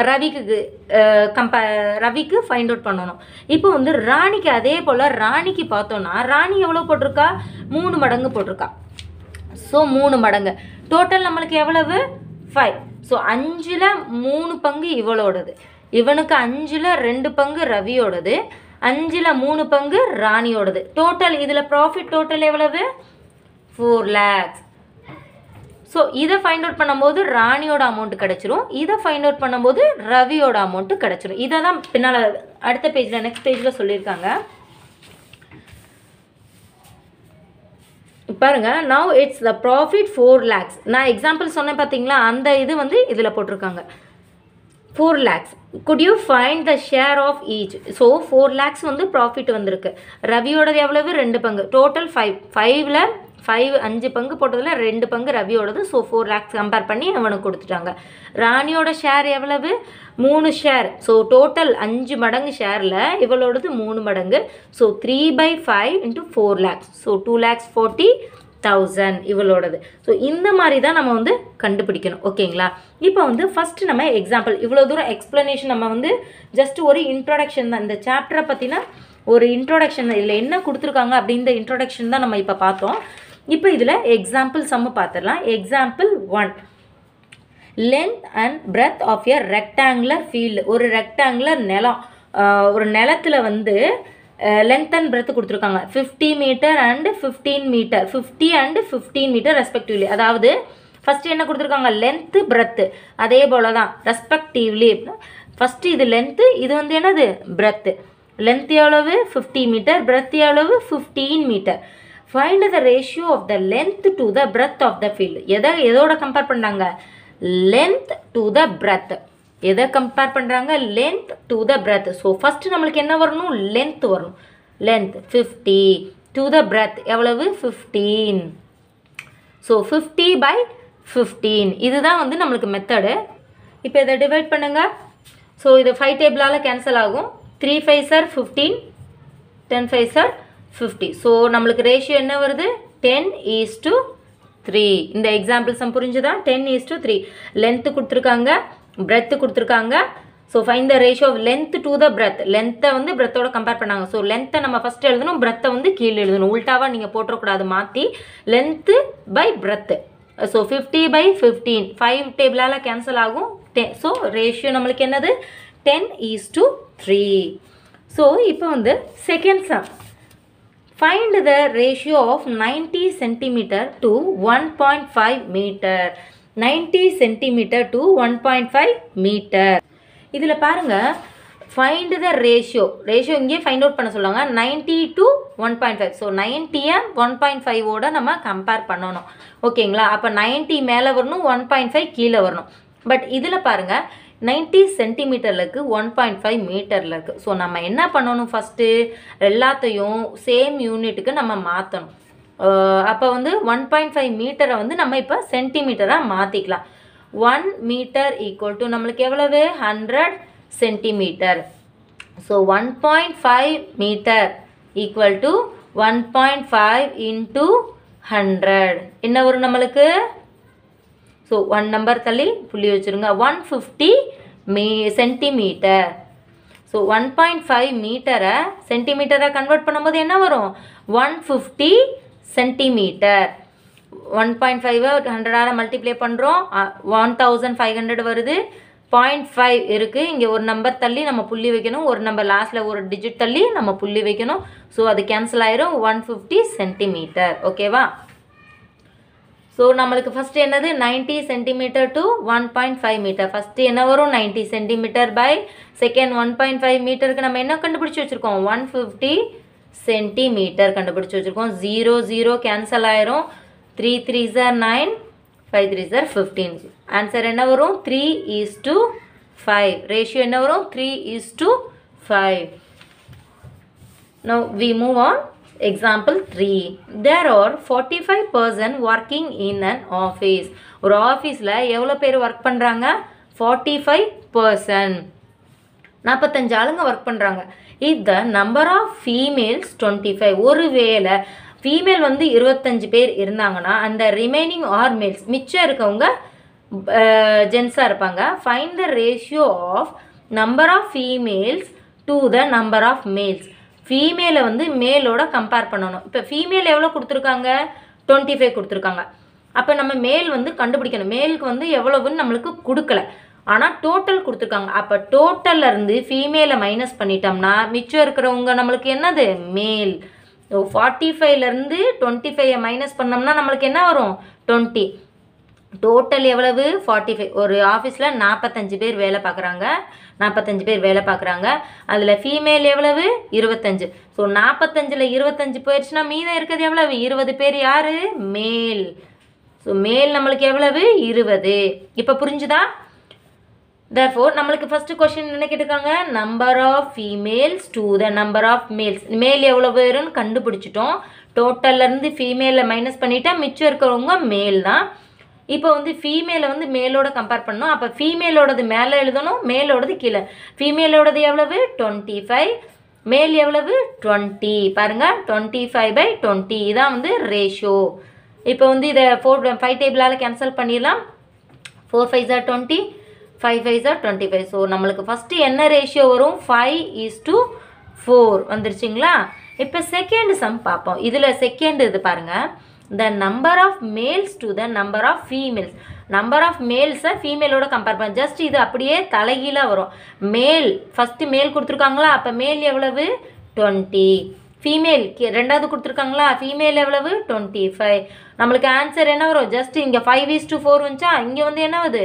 ரவிக்கு ஃபைண்ட் அவுட் பண்ணணும். இப்போ வந்து ராணிக்கு அதே போல் ராணிக்கு பார்த்தோன்னா ராணி எவ்வளோ போட்டிருக்கா 3 மடங்கு போட்டிருக்கா. ஸோ 3 மடங்கு டோட்டல் நம்மளுக்கு எவ்வளவு 5. ஸோ 5ல் 3 பங்கு இவளோடது, இவனுக்கு 5ல் 2 பங்கு ரவியோடது, 5ல் 3 பங்கு ராணியோடது. டோட்டல் இதில் ப்ராஃபிட் டோட்டல் எவ்வளவு 4 lakhs. ஸோ இதை ஃபைண்ட் அவுட் பண்ணும்போது ராணியோட அமௌண்ட் கிடச்சிரும், இதை ஃபைண்ட் அவுட் பண்ணும்போது ரவியோட அமௌண்ட்டு கிடச்சிரும். இதை தான் பின்னால் அடுத்த பேஜில் நெக்ஸ்ட் பேஜில் சொல்லியிருக்காங்க. பாருங்க, now it's the profit 4 lakhs. நான் எக்ஸாம்பிள் சொன்னேன் பார்த்தீங்களா, அந்த இது வந்து இதில் போட்டிருக்காங்க 4 lakhs. could you find the share of each? So 4 lakhs வந்து ப்ராஃபிட் வந்திருக்கு. ரவியோடது எவ்வளவு 2 பங்கு, டோட்டல் 5. 5ல் 5 பங்கு போட்டதில் 2 பங்கு ரவியோடது. ஸோ 4 lakhs கம்பேர் பண்ணி அவனுக்கு கொடுத்துட்டாங்க. ராணியோட ஷேர் எவ்வளவு 3 ஷேர். ஸோ டோட்டல் 5 மடங்கு ஷேரில் இவளோடது 3 மடங்கு. So 3/5 into 4 lakhs. ஸோ 2,40,000 இவளோடது. ஸோ இந்த மாதிரி தான் நம்ம வந்து கண்டுபிடிக்கணும். ஓகேங்களா? இப்போ வந்து ஃபஸ்ட்டு நம்ம எக்ஸாம்பிள், இவ்வளோ தூரம் எக்ஸ்ப்ளனேஷன் நம்ம வந்து ஜஸ்ட் ஒரு இன்ட்ரோடக்ஷன் தான். இந்த சாப்டரை பற்றின ஒரு இன்ட்ரோடக்ஷன், இதில் என்ன கொடுத்துருக்காங்க அப்படின்ற இன்ட்ரோடக்ஷன் தான் நம்ம இப்போ பார்த்தோம். இப்போ இதில் எக்ஸாம்பிள் சம்மு பார்த்துடலாம். Example 1, length and breadth of a rectangular field. ஒரு ரெக்டாங்குலர் நிலம், ஒரு நிலத்தில் வந்து லென்த் அண்ட் பிரெத் கொடுத்துருக்காங்க 50 metre and 15 metre, 50 and 15 metre respectively. அதாவது ஃபஸ்ட்டு என்ன கொடுத்துருக்காங்க லென்த்து பிரெத்து, அதே போல் தான் ரெஸ்பெக்டிவ்லி. ஃபஸ்ட்டு இது லென்த்து, இது வந்து என்னது பிரெத்து. லென்த் எவ்வளவு 50 மீட்டர், பிரெத் எவ்வளவு 15 metre. Find the ratio of the length to the breadth of the field. எதோட கம்பேர் பண்ணுறாங்க லென்த் டு த பிரெத். எதை கம்பேர் பண்ணுறாங்க length to the breadth. So first நம்மளுக்கு என்ன வரணும் லென்த் வரணும். லென்த் 50 டு த பிரெத் எவ்வளவு 15. ஸோ 50/15 இதுதான் வந்து நம்மளுக்கு மெத்தடு. இப்போ இதை டிவைட் பண்ணுங்கள். ஸோ இது 5 டேபிளால் கேன்சல் ஆகும். 3 5s are 15, 10 5s are 50. So நம்மளுக்கு ரேஷியோ என்ன வருது 10:3. இந்த எக்ஸாம்பிள் சம் புரிஞ்சுதா? 10:3. லென்த்து கொடுத்துருக்காங்க, பிரெத்து கொடுத்துருக்காங்க. So find the ratio of length to the breadth. லென்த்தை வந்து பிரெத்தோட கம்பேர் பண்ணாங்க. ஸோ லென்த்தை நம்ம ஃபஸ்ட்டு எழுதணும், பிரெத்தை வந்து கீழே எழுதணும். உல்ட்டாவாக நீங்கள் போட்டுறக்கூடாது, மாற்றி லென்த்து பை பிரெத்து. ஸோ 50/15 5 டேபிளால் கேன்சல் ஆகும். ஸோ ரேஷியோ நம்மளுக்கு என்னது 10:3. ஸோ இப்போ வந்து second sum, find the ratio of 90 centimetre to 1.5 metre. 90 centimetre to 1.5 metre. இதில் பாருங்கள், ஃபைண்ட் த ரேஷியோ இங்கே ஃபைண்ட் அவுட் பண்ண சொல்லுவாங்க 90 to 1.5. ஸோ 90யை 1.5ஓட நம்ம கம்பேர் பண்ணணும். ஓகேங்களா? அப்போ 90 மேலே வரணும், 1.5 கீழே வரணும். பட் இதில் பாருங்கள் 90 சென்டிமீட்டரில் இருக்குது, 1.5 மீட்டரில் இருக்குது. ஸோ நம்ம என்ன பண்ணணும் ஃபஸ்ட்டு எல்லாத்தையும் சேம் யூனிட்டுக்கு நம்ம மாற்றணும். அப்போ வந்து 1.5 மீட்டரை வந்து நம்ம இப்போ சென்டிமீட்டராக மாற்றிக்கலாம். 1 மீட்டர் ஈக்குவல் டு நம்மளுக்கு எவ்வளவு 100 centimetre. So 1.5 metre equal to 1.5 into 100 என்ன வரும் நம்மளுக்கு? ஸோ 1 நம்பர் தள்ளி புள்ளி வச்சுருங்க. 150 சென்டிமீட்டர். ஸோ 1.5 மீட்டரை சென்டிமீட்டரை கன்வெர்ட் பண்ணும்போது என்ன வரும் 150 சென்டிமீட்டர். 1.5 100ஆல் மல்டிப்ளை பண்ணுறோம், 1500 வருது. 0.5 இருக்குது, இங்கே ஒரு நம்பர் தள்ளி நம்ம புள்ளி வைக்கணும், ஒரு நம்பர் லாஸ்ட்டில் ஒரு டிஜிட் தள்ளி நம்ம புள்ளி வைக்கணும். ஸோ அது கேன்சல் ஆயிரும். 150 சென்டிமீட்டர். ஓகேவா? ஸோ நம்மளுக்கு ஃபஸ்ட்டு என்னது 90 சென்டிமீட்டர் டு 1.5 மீட்டர். ஃபஸ்ட்டு என்ன வரும் 90 சென்டிமீட்டர் பை செகண்ட் 1.5 மீட்டருக்கு நம்ம என்ன கண்டுபிடிச்சி வச்சுருக்கோம் 150 சென்டிமீட்டர் கண்டுபிடிச்சி வச்சுருக்கோம். 0 0 கேன்சல் ஆயிரும். 3 3s are 9, 5 3s are 15. Answer என்ன வரும் 3:5. ரேஷியோ என்ன வரும் 3:5. 5. Now we move on. Example 3. There are 45 person working in an office. ஒரு ஆஃபீஸில் எவ்வளோ பேர் ஒர்க் பண்ணுறாங்க? 45 person. 45 ஆளுங்க ஒர்க் பண்ணுறாங்க. If the number of females 25. ஒருவேளை ஃபீமேல் வந்து 25 பேர் இருந்தாங்கன்னா அந்த ரிமைனிங் ஆர் மேல்ஸ் மிச்சம் இருக்கவங்க ஜென்ஸாக இருப்பாங்க. Find the ratio of number of females to the number of males. ஃபீமேலை வந்து மேலோட கம்பேர் பண்ணணும். இப்போ ஃபீமேல் எவ்வளோ கொடுத்துருக்காங்க? 25 கொடுத்துருக்காங்க. அப்போ நம்ம மேல் வந்து கண்டுபிடிக்கணும். மேலுக்கு வந்து எவ்வளவுன்னு நம்மளுக்கு கொடுக்கல, ஆனால் டோட்டல் கொடுத்துருக்காங்க. அப்போ டோட்டல்லேருந்து ஃபீமேலை மைனஸ் பண்ணிட்டோம்னா மிச்சம் இருக்கிறவங்க நம்மளுக்கு என்னது? மேல். 45லேருந்து 25 மைனஸ் பண்ணோம்னா நம்மளுக்கு என்ன வரும்? 20. டோட்டல் எவ்வளவு? 45. ஒரு ஆஃபீஸில் 45 பேர் வேலை பார்க்குறாங்க. 45 பேர் வேலை பார்க்குறாங்க. அதில் ஃபீமேல் எவ்வளவு? 25. ஸோ 45ல் 25 போயிடுச்சுன்னா மீதம் இருக்கிறது எவ்வளவு? 20 பேர். யார்? மேல். ஸோ மேல் நம்மளுக்கு எவ்வளவு? 20. இப்போ புரிஞ்சுதா? therefore நம்மளுக்கு ஃபர்ஸ்ட் கொஸ்டின் என்ன கேட்டிருக்காங்க? Number of females to the number of males. Male எவ்வளோ பேருன்னு கண்டுபிடிச்சிட்டோம். டோட்டல்லேருந்து ஃபீமேலை மைனஸ் பண்ணிட்டா மிச்சம் இருக்கிறவங்க மேல் தான். இப்போ வந்து ஃபீமேலை வந்து மேலோட கம்பேர் பண்ணணும். அப்போ ஃபீமேலோடது மேலே எழுதணும், மேலோடது கீழே. ஃபீமேலோடது எவ்வளவு? 25. மேல் எவ்வளவு? 20. பாருங்கள், 25/20. இதான் வந்து ரேஷியோ. இப்போ வந்து இதை 5 டேபிளால் கேன்சல் பண்ணிடலாம். 4 5s are 20, 5 5s are 25. So நம்மளுக்கு ஃபஸ்ட்டு என்ன ரேஷியோ வரும்? 5:4 வந்துருச்சுங்களா? இப்போ செகண்ட் சம் பார்ப்போம். இதில் செகண்ட் இது பாருங்கள். the number of males to the number of females. number of males ஃபீமேலோட கம்பேர் பண்ண. ஜஸ்ட் இது அப்படியே தலைகீழாக வரும். மேல் ஃபஸ்ட்டு மேல் கொடுத்துருக்காங்களா? அப்போ மேல் எவ்வளவு? 20. ஃபீமேல் ரெண்டாவது கொடுத்துருக்காங்களா? ஃபீமேல் எவ்வளவு? 25. நம்மளுக்கு ஆன்சர் என்ன வரும்? ஜஸ்ட் இங்கே 5:4 வந்துச்சா? இங்கே வந்து என்ன வருது?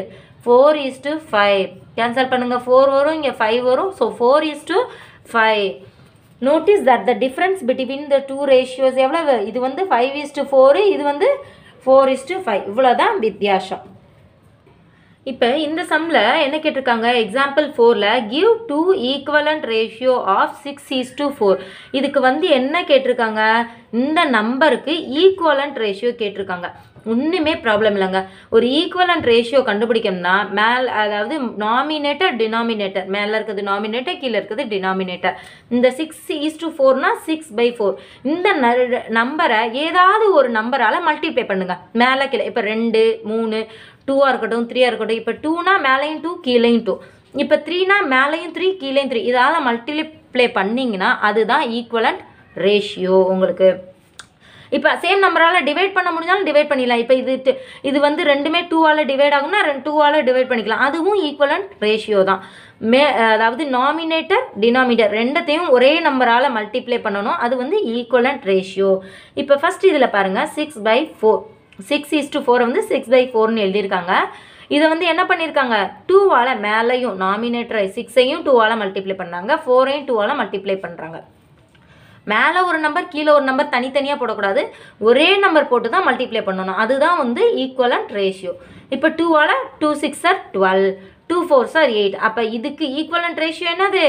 4:5. கேன்சல் பண்ணுங்கள். 4 வரும், இங்கே 5 வரும். So 4:5. notice that the difference between the two ratios எவ்வளவு? இது வந்து 5:4, இது வந்து 4:5. இவ்வளோதான் வித்தியாசம். இப்போ இந்த சம்மில் என்ன கேட்டிருக்காங்க? எக்ஸாம்பிள் 4ல் give 2 equivalent ratio of 6:4. இதுக்கு வந்து என்ன கேட்டிருக்காங்க? இந்த நம்பருக்கு ஈக்குவலண்ட் ரேஷியோ கேட்டிருக்காங்க. ஒன்றுமே ப்ராப்ளம் இல்லைங்க. ஒரு ஈக்குவலண்ட் ரேஷியோ கண்டுபிடிக்கணும்னா அதாவது நாமினேட்டர் டினாமினேட்டர், மேலே இருக்கிறது நாமினேட்டர், கீழே இருக்கிறது டினாமினேட்டர். இந்த 6:4னா 6/4. இந்த நம்பரை ஏதாவது ஒரு நம்பரால் மல்டிப்ளை பண்ணுங்க, மேலே கீழே. இப்போ 2 3 2ஆக இருக்கட்டும், 3ஆக இருக்கட்டும். இப்போ 2னா மேலேயும் 2 கீழேயும் 2. இப்போ 3னா மேலேயும் 3 கீழேயும் 3. இதால் மல்டிப்ளை பண்ணிங்கன்னா அதுதான் ஈக்குவலண்ட் ரேஷியோ உங்களுக்கு. இப்போ சேம் நம்பரால் டிவைட் பண்ண முடிஞ்சாலும் டிவைட் பண்ணிடலாம். இப்போ இது வந்து ரெண்டுமே 2ஆல் டிவைட் ஆகும்னா 2ஆல் டிவைட் பண்ணிக்கலாம். அதுவும் ஈக்குவலண்ட் ரேஷியோ தான். அதாவது நாமினேட்டர் டினாமினேட்டர் ரெண்டத்தையும் ஒரே நம்பரால் மல்டிப்ளை பண்ணணும். அது வந்து ஈக்குவலண்ட் ரேஷியோ. இப்போ ஃபஸ்ட் இதில் பாருங்கள், 6/4. 6:4 வந்து 6/4ன்னு எழுதியிருக்காங்க. இதை வந்து என்ன பண்ணியிருக்காங்க? 2ஆல் மேலேயும் நாமினேட்டர் 6ஐயும் 2ஆல் மல்டிப்ளை பண்ணாங்க, 4ஐயும் 2ஆல் மல்டிப்ளை பண்ணுறாங்க. மேலே ஒரு நம்பர் கீழே ஒரு நம்பர் தனித்தனியாக போடக்கூடாது, ஒரே நம்பர் போட்டு தான் மல்டிப்ளை பண்ணணும். அதுதான் வந்து ஈக்குவலண்ட் ரேஷியோ. இப்போ 2ஆல் 2 6 are 12, 2 4s are 8. அப்போ இதுக்கு ஈக்குவலண்ட் ரேஷியோ என்னது?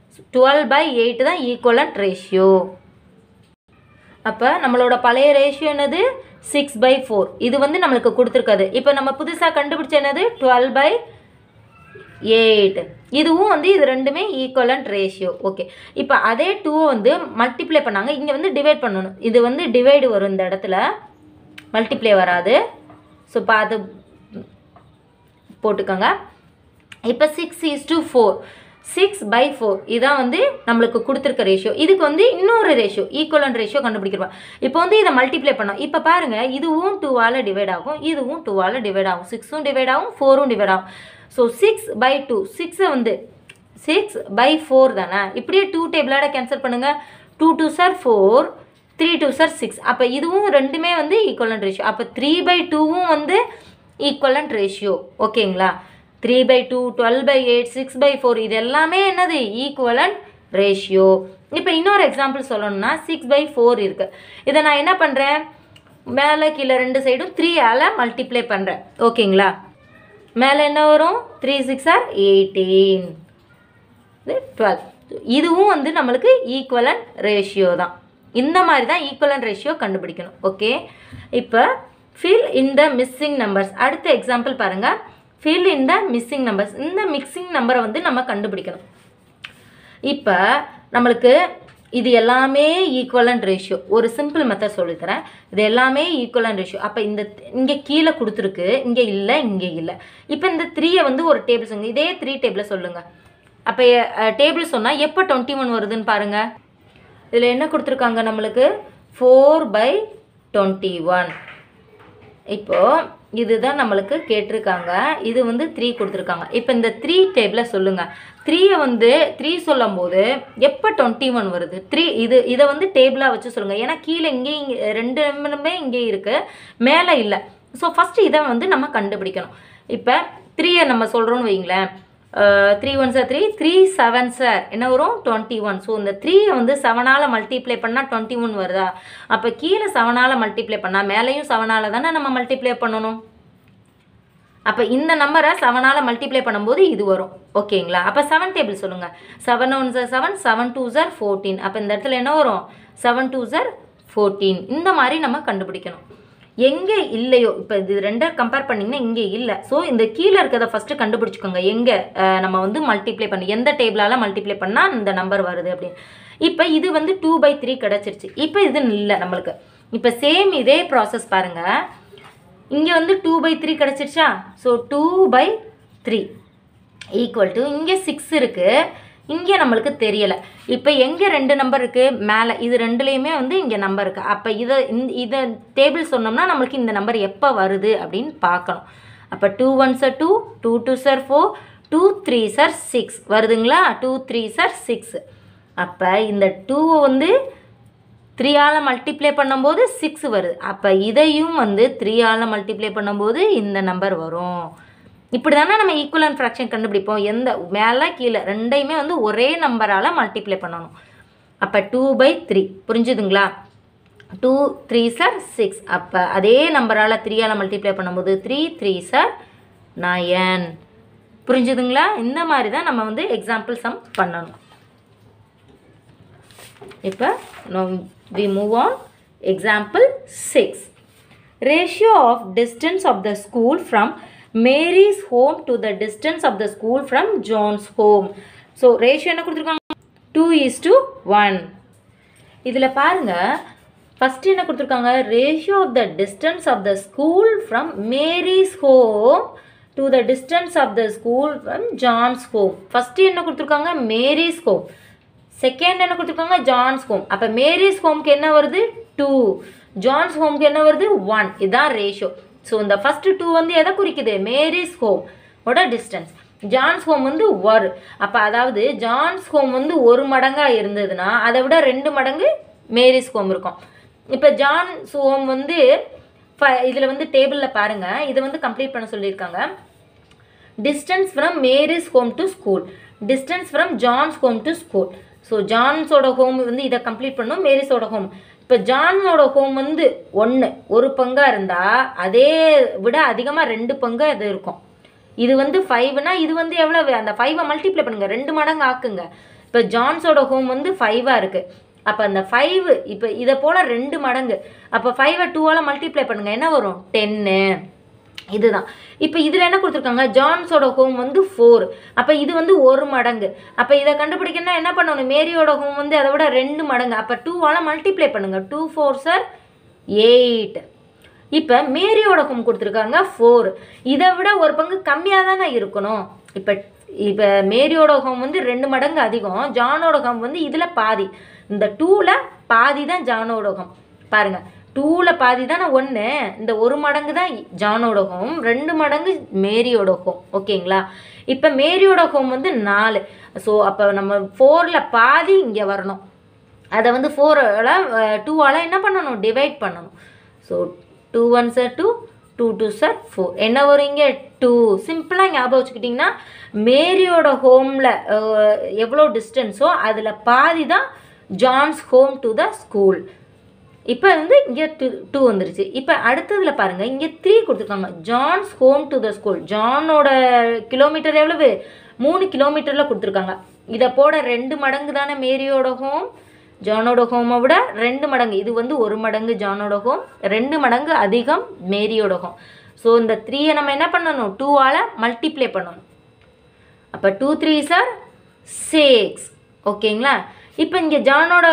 12/8 தான் ஈக்குவலண்ட் ரேஷியோ. அப்போ நம்மளோட பழைய ரேஷியோ என்னது? 6/4. இது வந்து நம்மளுக்கு கொடுத்துருக்காது. இப்போ நம்ம புதுசாக கண்டுபிடிச்ச என்னது? 12/8. இதுவும் வந்து இது ரெண்டுமே ஈக்குவலண்ட் ரேஷியோ. ஓகே, இப்போ அதே 2 வந்து மல்டிப்ளை பண்ணாங்க, இங்கே வந்து டிவைட் பண்ணணும். இது வந்து டிவைடு வரும், இந்த இடத்துல மல்டிப்ளை வராது. ஸோ பார்த்து போட்டுக்கோங்க. இப்போ 6:4, 6/4 இதான் வந்து நம்மளுக்கு கொடுத்துருக்க ரேஷியோ. இதுக்கு வந்து இன்னொரு ரேஷியோ, ஈக்குவலண்ட் ரேஷியோ கண்டுபிடிக்கிறோம். இப்போ வந்து இதை மல்டிப்ளை பண்ணோம். இப்போ பாருங்கள், இதுவும் 2ஆல் டிவைட் ஆகும், இதுவும் 2ஆல் டிவைட் ஆகும், 6உம் டிவைட் ஆகும், 4உம் டிவைட் ஆகும். ஸோ 6/2, 6 வந்து 6/4 தானே. இப்படியே 2 டேபிளோட கேன்சல் பண்ணுங்கள். 2 2s are 4, 3 2s are 6. அப்போ இதுவும் ரெண்டுமே வந்து ஈக்குவலண்ட் ரேஷியோ. அப்போ 3/2வும் வந்து ஈக்குவலண்ட் ரேஷியோ. ஓகேங்களா? 3/2, 12/8, 6/4 இது எல்லாமே என்னது? Equivalent ratio. இப்போ இன்னொரு எக்ஸாம்பிள் சொல்லணும்னா 6/4 இருக்குது. இதை நான் என்ன பண்ணுறேன்? மேலே கீழே ரெண்டு சைடும் 3ஆல் மல்டிப்ளை பண்ணுறேன். ஓகேங்களா? மேலே என்ன வரும்? 3 6 are 18, 12. இதுவும் வந்து நம்மளுக்கு ஈக்குவலன்ட் ரேஷியோ தான். இந்த மாதிரி தான் ஈக்குவலன்ட் ரேஷியோ கண்டுபிடிக்கணும். ஓகே, இப்போ fill in the missing numbers. அடுத்த எக்ஸாம்பிள் பாருங்கள். Fill in the missing numbers. இந்த மிக்சிங் நம்பரை வந்து நம்ம கண்டுபிடிக்கணும். இப்போ நம்மளுக்கு இது எல்லாமே ஈக்குவலன்ட் ரேஷியோ. ஒரு சிம்பிள் மெத்தட் சொல்லித்தரேன். இது எல்லாமே ஈக்குவலன்ட் ரேஷியோ. அப்போ இங்கே கீழே கொடுத்துருக்கு, இங்கே இல்லை, இங்கே இல்லை. இப்போ இந்த 3யை வந்து ஒரு டேபிள் சொல்லுங்கள். இதே 3 டேபிளை சொல்லுங்கள். அப்போ டேபிள் சொன்னால் எப்போ 21 வருதுன்னு பாருங்கள். இதில் என்ன கொடுத்துருக்காங்க நம்மளுக்கு? 4/21. இப்போது இதுதான் நம்மளுக்கு கேட்டிருக்காங்க. இது வந்து 3 கொடுத்துருக்காங்க. இப்போ இந்த 3 டேபிளை சொல்லுங்கள். 3யை வந்து 3 சொல்லும் போது எப்போ 21 வருது? 3 இதை வந்து டேபிளாக வச்சு சொல்லுங்கள். ஏன்னா கீழே இங்கே 2 நம்பருமே இங்கே இருக்குது, மேலே இல்லை. ஸோ ஃபஸ்ட்டு இதை வந்து நம்ம கண்டுபிடிக்கணும். இப்போ 3யை நம்ம சொல்கிறோன்னு வைங்களேன். 3 1 சார் 3, 3 7 சார் என்ன வரும்? 21. ஸோ இந்த 3யை வந்து 7ஆல் மல்டிப்ளை பண்ணால் 21 வருதா? அப்போ கீழே 7ஆல் மல்டிப்ளை பண்ணால் மேலேயும் 7ஆல் தானே நம்ம மல்டிப்ளை பண்ணணும். அப்போ இந்த நம்பரை 7ஆல் மல்டிப்ளை பண்ணும்போது இது வரும். ஓகேங்களா? அப்போ 7 டேபிள் சொல்லுங்கள். 7 1 சார் 7, 7 2 சார் 14. அப்போ இந்த இடத்துல என்ன வரும்? 7 2 சார் 14. இந்த மாதிரி நம்ம கண்டுபிடிக்கணும். எங்கே இல்லையோ, இப்போ இது 2 கம்பேர் பண்ணிங்கன்னா இங்கே இல்லை. ஸோ இந்த கீழே இருக்கிறத ஃபஸ்ட்டு கண்டுபிடிச்சிக்கோங்க. எங்கே நம்ம வந்து மல்டிப்ளை பண்ணி எந்த டேபிளால் மல்டிப்ளை பண்ணால் இந்த நம்பர் வருது அப்படின்னு. இப்போ இது வந்து 2/3 கிடச்சிருச்சு. இப்போ இது இல்லை நம்மளுக்கு. இப்போ சேம் இதே ப்ராசஸ் பாருங்கள். இங்கே வந்து 2/3 கிடச்சிருச்சா? ஸோ 2/3 ஈக்குவல் டு இங்கே 6 இருக்குது, இங்கே நம்மளுக்கு தெரியலை. இப்போ எங்கே 2 நம்பர் இருக்குது? மேலே. இது 2லேயுமே வந்து இங்கே நம்பர் இருக்குது. அப்போ இதை டேபிள் சொன்னோம்னா நம்மளுக்கு இந்த நம்பர் எப்போ வருது அப்படின்னு பார்க்கணும். அப்போ 2 1 சார் 2, 2 2 சார் 4, 2 3 சார் 6 வருதுங்களா? 2 3 சார் 6. அப்போ இந்த 2 வந்து 3ஆல் மல்டிப்ளை பண்ணும்போது 6 வருது. அப்போ இதையும் வந்து 3ஆல் மல்டிப்ளை பண்ணும்போது இந்த நம்பர் வரும். இப்படி தானே நம்ம ஈக்குவலன்ட் ஃப்ராக்ஷன் கண்டுபிடிப்போம். எந்த மேலே கீழே 2யுமே வந்து ஒரே நம்பரால் மல்டிப்ளை பண்ணணும். அப்போ 2/3 புரிஞ்சுதுங்களா? 2 3 சார் 6. அப்போ அதே நம்பரால் 3ஆல் மல்டிப்ளை பண்ணும்போது 3 3 சார் 9. புரிஞ்சுதுங்களா? இந்த மாதிரி தான் நம்ம வந்து எக்ஸாம்பிள் சம் பண்ணணும். இப்போ we move on. Example 6. Ratio of distance of the school from Mary's home to the distance of the school from John's home. So ratio என்ன கொடுத்துருக்காங்க? 2:1. இதில் பாருங்க, ஃபஸ்ட்டு என்ன கொடுத்துருக்காங்க? Ratio of the distance of the school from Mary's home to the distance of the school from John's home. ஃபஸ்ட்டு என்ன கொடுத்துருக்காங்க? Mary's home. செகண்ட் என்ன கொடுத்துருக்காங்க? John's home. அப்போ மேரிஸ் ஹோம்க்கு என்ன வருது? 2. ஜான்ஸ் ஹோம்க்கு என்ன வருது? 1. இதுதான் ரேஷியோ. ஸோ இந்த ஃபஸ்ட்டு 2 வந்து எதை குறிக்குது? மேரிஸ் ஹோமோட டிஸ்டன்ஸ். ஜான்ஸ் ஹோம் வந்து 1. அப்போ அதாவது ஜான்ஸ் ஹோம் வந்து 1 மடங்காக இருந்ததுன்னா அதை விட 2 மடங்கு மேரிஸ் ஹோம் இருக்கும். இப்போ ஜான்ஸ் ஹோம் வந்து இதில் வந்து டேபிளில் பாருங்கள், இதை வந்து கம்ப்ளீட் பண்ண சொல்லியிருக்காங்க. Distance from Mary's home to school, distance from John's home to school. So ஜான்ஸோட ஹோம் வந்து இதை கம்ப்ளீட் பண்ணும். மேரிஸோட ஹோம், இப்போ ஜானோட ஹோம் வந்து 1 பங்காக இருந்தால் அதே விட அதிகமாக 2 பங்கு அது இருக்கும். இது வந்து 5னா இது வந்து எவ்வளவு? அந்த 5ஐ மல்டிப்ளை பண்ணுங்கள், 2 மடங்கு ஆக்குங்க. இப்போ ஜான்ஸோட ஹோம் வந்து 5ஆக இருக்குது. அப்போ அந்த 5 இப்போ இதை போல் 2 மடங்கு. அப்போ 5ஐ 2ஆல் மல்டிப்ளை பண்ணுங்கள், என்ன வரும்? 10. இதுதான். இப்போ இதில் என்ன கொடுத்துருக்காங்க? ஜான்ஸோட ஹோம் வந்து 4. அப்போ இது வந்து 1 மடங்கு. அப்போ இதை கண்டுபிடிக்கணும்னா என்ன பண்ணணும்? மேரியோட ஹோம் வந்து அதை விட 2 மடங்கு. அப்போ 2ஆல் மல்டிப்ளை பண்ணுங்கள். 2 4 சார் 8. இப்போ மேரியோட ஹோம் கொடுத்துருக்காங்க 4. இதை விட 1 பங்கு கம்மியாக தானே இருக்கணும். இப்போ மேரியோட ஹோம் வந்து 2 மடங்கு அதிகம், ஜானோட ஹோம் வந்து இதில் பாதி. இந்த 2ல் பாதி தான் ஜானோட ஹோம். பாருங்கள், 2ல் பாதி தானே 1, இந்த 1 மடங்கு தான் ஜானோட ஹோம், 2 மடங்கு மேரியோட ஹோம். ஓகேங்களா? இப்போ மேரியோட ஹோம் வந்து 4. ஸோ அப்போ நம்ம 4ல் பாதி இங்கே வரணும். அதை வந்து 2ஆல் என்ன பண்ணணும்? டிவைட் பண்ணணும். ஸோ 2 1 சார் 2, 2 2 சார் 4. என்ன வரும் இங்கே? 2. சிம்பிளாக ஞாபகம் வச்சுக்கிட்டிங்கன்னா மேரியோட ஹோமில் எவ்வளோ டிஸ்டன்ஸோ அதில் பாதி தான் John's home to the school. இப்போ வந்து இங்கே 2 வந்துருச்சு. இப்போ அடுத்ததில் பாருங்கள், இங்கே 3 கொடுத்துருக்காங்க. John's home to the school, ஜானோட கிலோமீட்டர் எவ்வளவு? 3 கிலோமீட்டரில் கொடுத்துருக்காங்க. இதை போட 2 மடங்கு தானே மேரியோட ஹோம், ஜானோட ஹோமை விட 2 மடங்கு. இது வந்து 1 மடங்கு ஜானோட ஹோம், 2 மடங்கு அதிகம் மேரியோட ஹோம். ஸோ இந்த 3யை நம்ம என்ன பண்ணணும், 2ஆல் மல்டிப்ளை பண்ணணும். அப்போ 2 3s are 6. ஓகேங்களா? இப்போ இங்கே ஜானோட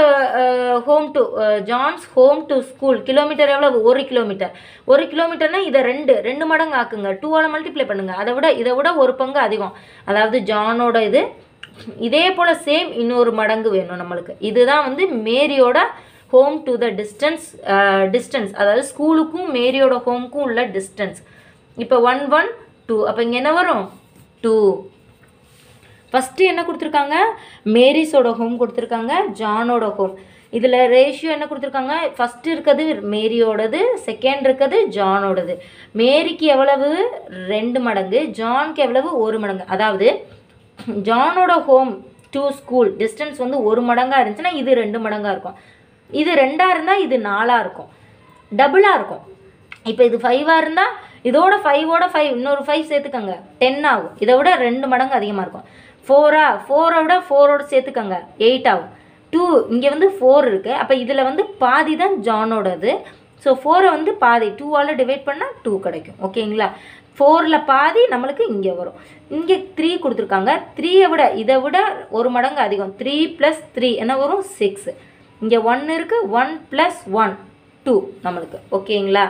John's home to school kilometre எவ்வளவு, 1 கிலோமீட்டர். 1 கிலோமீட்டர்னால் இதை 2 மடங்கு ஆக்குங்க, 2ஆல் மல்டிப்ளை பண்ணுங்கள். இதை விட 1 பங்கு அதிகம். அதாவது ஜானோட இது இதே போல் சேம் இன்னொரு மடங்கு வேணும் நம்மளுக்கு. இதுதான் வந்து மேரியோட ஹோம் டு த டிஸ்டன்ஸ், அதாவது ஸ்கூலுக்கும் மேரியோட ஹோமுக்கும் உள்ள டிஸ்டன்ஸ். இப்போ 1 1 2, அப்போ இங்கே என்ன வரும் 2. ஃபஸ்ட்டு என்ன கொடுத்துருக்காங்க, மேரிஸோட ஹோம் கொடுத்துருக்காங்க, ஜானோட ஹோம். இதில் ரேஷியோ என்ன கொடுத்துருக்காங்க, ஃபஸ்ட்டு இருக்கிறது மேரியோடது, செகண்ட் இருக்கிறது ஜானோடது. மேரிக்கு எவ்வளவு 2 மடங்கு, ஜானுக்கு எவ்வளவு 1 மடங்கு. அதாவது ஜானோட ஹோம் டு ஸ்கூல் டிஸ்டன்ஸ் வந்து 1 மடங்காக இருந்துச்சுன்னா இது 2 மடங்காக இருக்கும். இது 2ஆக இருந்தால் இது 4ஆக இருக்கும், டபுளாக இருக்கும். இப்போ இது 5ஆக இருந்தால் இதோட 5ஓட 5 இன்னொரு 5 சேர்த்துக்கோங்க 10 ஆகும். இதை விட 2 மடங்கு அதிகமாக இருக்கும். 4 விட 4ஓட சேர்த்துக்கோங்க 8 ஆகும். 2 இங்கே வந்து 4 இருக்குது. அப்போ இதில் வந்து பாதி தான் ஜானோடது. ஸோ 4ஐ வந்து பாதி 2ஆல் டிவைட் பண்ணால் 2 கிடைக்கும். ஓகேங்களா? 4ல் பாதி நம்மளுக்கு இங்கே வரும். இங்கே 3 கொடுத்துருக்காங்க. 3ஐ விட இதை விட 1 மடங்கு அதிகம். 3 + 3 என்ன வரும் 6. இங்கே 1 இருக்குது, 1 + 1 2 நம்மளுக்கு. ஓகேங்களா?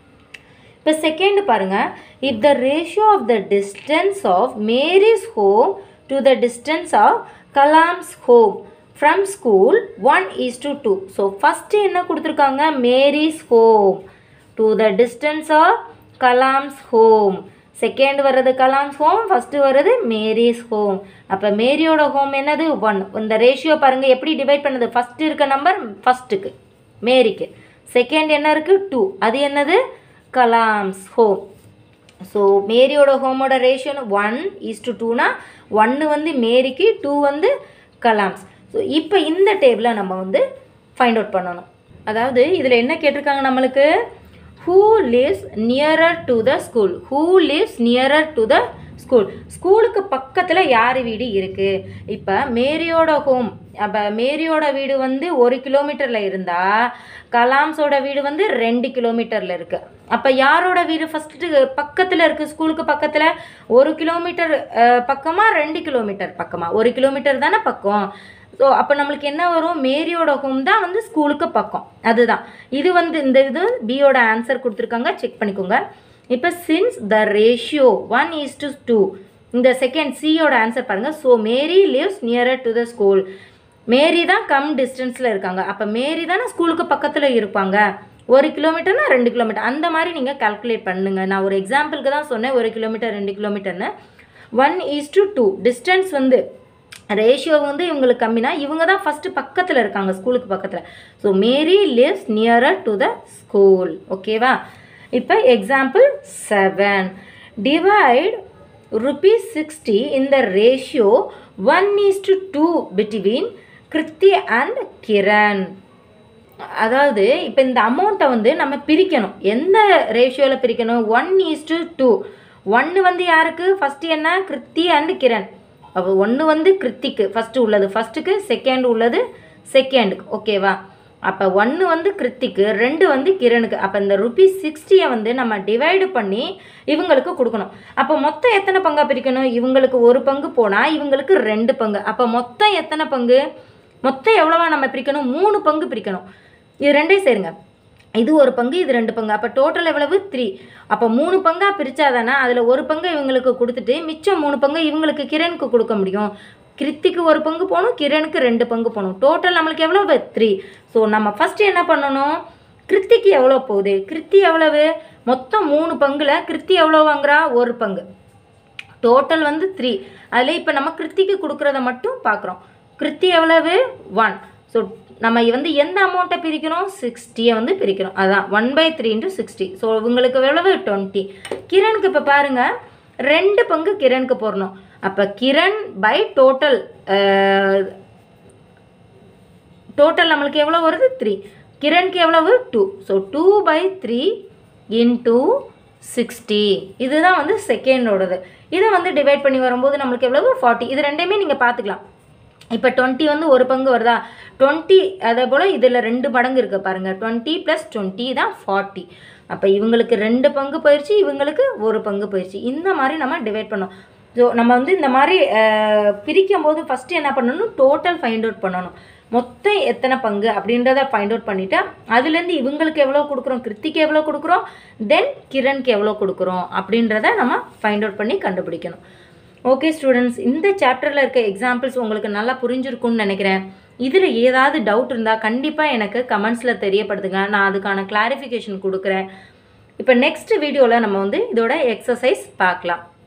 இப்போ செகண்ட் பாருங்கள், if the ratio of the distance of Mary's home to the distance of Kalam's home from school 1:2. So first என்ன கொடுத்துருக்காங்க, Mary's home to the distance of Kalam's home. Second வர்றது கலாம்ஸ் ஹோம், ஃபஸ்ட்டு வர்றது மேரிஸ் ஹோம். அப்போ மேரியோட home என்னது 1. இந்த ratio பாருங்கள் எப்படி டிவைட் பண்ணுது. ஃபஸ்ட்டு இருக்க நம்பர் ஃபஸ்ட்டுக்கு மேரிக்கு, செகண்ட் என்ன இருக்குது 2, அது என்னது கலாம்ஸ் ஹோம். ஸோ மேரியோட ஹோமோட ரேஷியோ 1:2னா 1 வந்து மேரிக்கு, 2 வந்து கலாம்ஸ். ஸோ இப்போ இந்த டேபிளை நம்ம வந்து ஃபைண்ட் அவுட் பண்ணணும். அதாவது இதில் என்ன கேட்டிருக்காங்க நம்மளுக்கு, who lives nearer to the school, who lives nearer to the school, ஸ்கூலுக்கு பக்கத்தில் யார் வீடு இருக்குது. இப்போ மேரியோட ஹோம், அப்போ மேரியோட வீடு வந்து 1 கிலோமீட்டரில் இருந்தால் கலாம்ஸோட வீடு வந்து 2 கிலோமீட்டரில் இருக்குது. அப்போ யாரோட வீடு ஃபஸ்ட்டு பக்கத்தில் இருக்குது, ஸ்கூலுக்கு பக்கத்தில் 1 கிலோமீட்டர் பக்கமாக 2 கிலோமீட்டர் பக்கமாக, 1 கிலோமீட்டர் தானே பக்கம். ஸோ அப்போ நம்மளுக்கு என்ன வரும், மேரியோட ஹோம் தான் வந்து ஸ்கூலுக்கு பக்கம். அதுதான் இது வந்து இந்த இது பியோட ஆன்சர் கொடுத்துருக்காங்க, செக் பண்ணிக்கோங்க. இப்போ சின்ஸ் த ரேஷியோ 1:2, இந்த செகண்ட் சியோட ஆன்சர் பாருங்கள். So Mary lives nearer to the school, Mary தான் கம் டிஸ்டன்ஸில் இருக்காங்க. அப்போ மேரி தானே ஸ்கூலுக்கு பக்கத்தில் இருப்பாங்க. 1 கிலோமீட்டர்னா 2 கிலோமீட்டர் அந்த மாதிரி நீங்கள் கால்குலேட் பண்ணுங்கள். நான் ஒரு எக்ஸாம்பிளுக்கு தான் சொன்னேன் 1 கிலோமீட்டர் 2 கிலோமீட்டர்னு. 1:2 டிஸ்டன்ஸ் வந்து ரேஷியோ வந்து இவங்களுக்கு கம்மினா இவங்க தான் ஃபஸ்ட்டு பக்கத்தில் இருக்காங்க ஸ்கூலுக்கு பக்கத்தில். So Mary lives nearer to the school. ஓகேவா? இப்போ example 7, divide ₹60 in the ratio 1:2 between Kriti and Kiran. அதாவது இப்போ இந்த அமௌண்ட்டை வந்து நம்ம பிரிக்கணும். எந்த ரேஷியோவில் பிரிக்கணும், 1:2. 1 வந்து யாருக்கு, ஃபஸ்ட்டு என்ன கிருத்தி அண்ட் கிரண். அப்போ 1 வந்து கிருத்திக்கு ஃபஸ்ட்டு உள்ளது ஃபஸ்ட்டுக்கு, செகண்ட் உள்ளது செகண்டுக்கு. ஓகேவா? அப்போ 1 வந்து கிருத்திக்கு, 2 வந்து கிரணுக்கு. அப்போ இந்த ₹60 வந்து நம்ம டிவைடு பண்ணி இவங்களுக்கு கொடுக்கணும். அப்போ மொத்தம் எத்தனை பங்காக பிரிக்கணும், இவங்களுக்கு 1 பங்கு போனால் இவங்களுக்கு 2 பங்கு. அப்போ மொத்தம் எத்தனை பங்கு, மொத்தம் எவ்வளவா நம்ம பிரிக்கணும், 3 பங்கு பிரிக்கணும். இது 2 சேருங்க, இது 1 பங்கு இது 2 பங்கு. அப்போ டோட்டல் எவ்வளவு 3. அப்போ 3 பங்காக பிரித்தாதானே அதில் 1 பங்கு இவங்களுக்கு கொடுத்துட்டு மிச்சம் 3 பங்கு இவங்களுக்கு கிரணுக்கு கொடுக்க முடியும். கிருத்திக்கு 1 பங்கு போகணும், கிரணுக்கு 2 பங்கு போகணும். டோட்டல் நம்மளுக்கு எவ்வளவு 3. ஸோ நம்ம ஃபஸ்ட்டு என்ன பண்ணணும், கிருத்திக்கு எவ்வளோ போகுது, கிருத்தி எவ்வளவு, மொத்தம் 3 பங்குல கிருத்தி எவ்வளோ வாங்குறா, 1 பங்கு. டோட்டல் வந்து 3. அதில் இப்போ நம்ம கிருத்திக்கு கொடுக்குறத மட்டும் பார்க்குறோம். கிருத்தி எவ்வளவு 1. ஸோ நம்ம வந்து எந்த அமௌண்ட்டை பிரிக்கணும், 60 வந்து பிரிக்கணும். அதான் 1/3 × 60. ஸோ இவங்களுக்கு எவ்வளவு 20. கிரணுக்கு இப்போ பாருங்கள் 2 பங்கு கிரணுக்கு போடணும். அப்போ கிரண் பை டோட்டல், டோட்டல் நம்மளுக்கு எவ்வளோ வருது 3. கிரணுக்கு எவ்வளவு 2. ஸோ 2/3 × 60. இதுதான் வந்து செகண்டோடது. இதை வந்து டிவைட் பண்ணி வரும்போது நம்மளுக்கு எவ்வளவு 40. இது ரெண்டையுமே நீங்கள் பார்த்துக்கலாம். இப்போ 20 வந்து ஒரு பங்கு வருதா, 20 அதே போல் இதில் 2 மடங்கு இருக்குது பாருங்கள், 20 + 20 தான் 40. அப்போ இவங்களுக்கு 2 பங்கு போயிடுச்சு, இவங்களுக்கு ஒரு பங்கு போயிடுச்சு. இந்த மாதிரி நம்ம டிவைட் பண்ணோம். ஸோ நம்ம வந்து இந்த மாதிரி பிரிக்கும் போது ஃபஸ்ட்டு என்ன பண்ணணும், டோட்டல் ஃபைண்ட் அவுட் பண்ணணும். மொத்தம் எத்தனை பங்கு அப்படின்றத ஃபைண்ட் அவுட் பண்ணிவிட்டு அதுலேருந்து இவங்களுக்கு எவ்வளோ கொடுக்குறோம், கிருத்திக்கு எவ்வளோ கொடுக்குறோம், தென் கிரண்க்கு எவ்வளோ கொடுக்குறோம் அப்படின்றத நம்ம ஃபைண்ட் அவுட் பண்ணி கண்டுபிடிக்கணும். ஓகே ஸ்டூடெண்ட்ஸ், இந்த சாப்டரில் இருக்க எக்ஸாம்பிள்ஸ் உங்களுக்கு நல்லா புரிஞ்சிருக்கும்னு நினைக்கிறேன். இதில் ஏதாவது டவுட் இருந்தால் கண்டிப்பாக எனக்கு கமெண்ட்ஸில் தெரியப்படுத்துங்க, நான் அதுக்கான கிளாரிஃபிகேஷன் கொடுக்குறேன். இப்போ நெக்ஸ்ட் வீடியோவில் நம்ம வந்து இதோட எக்ஸசைஸ் பார்க்கலாம்.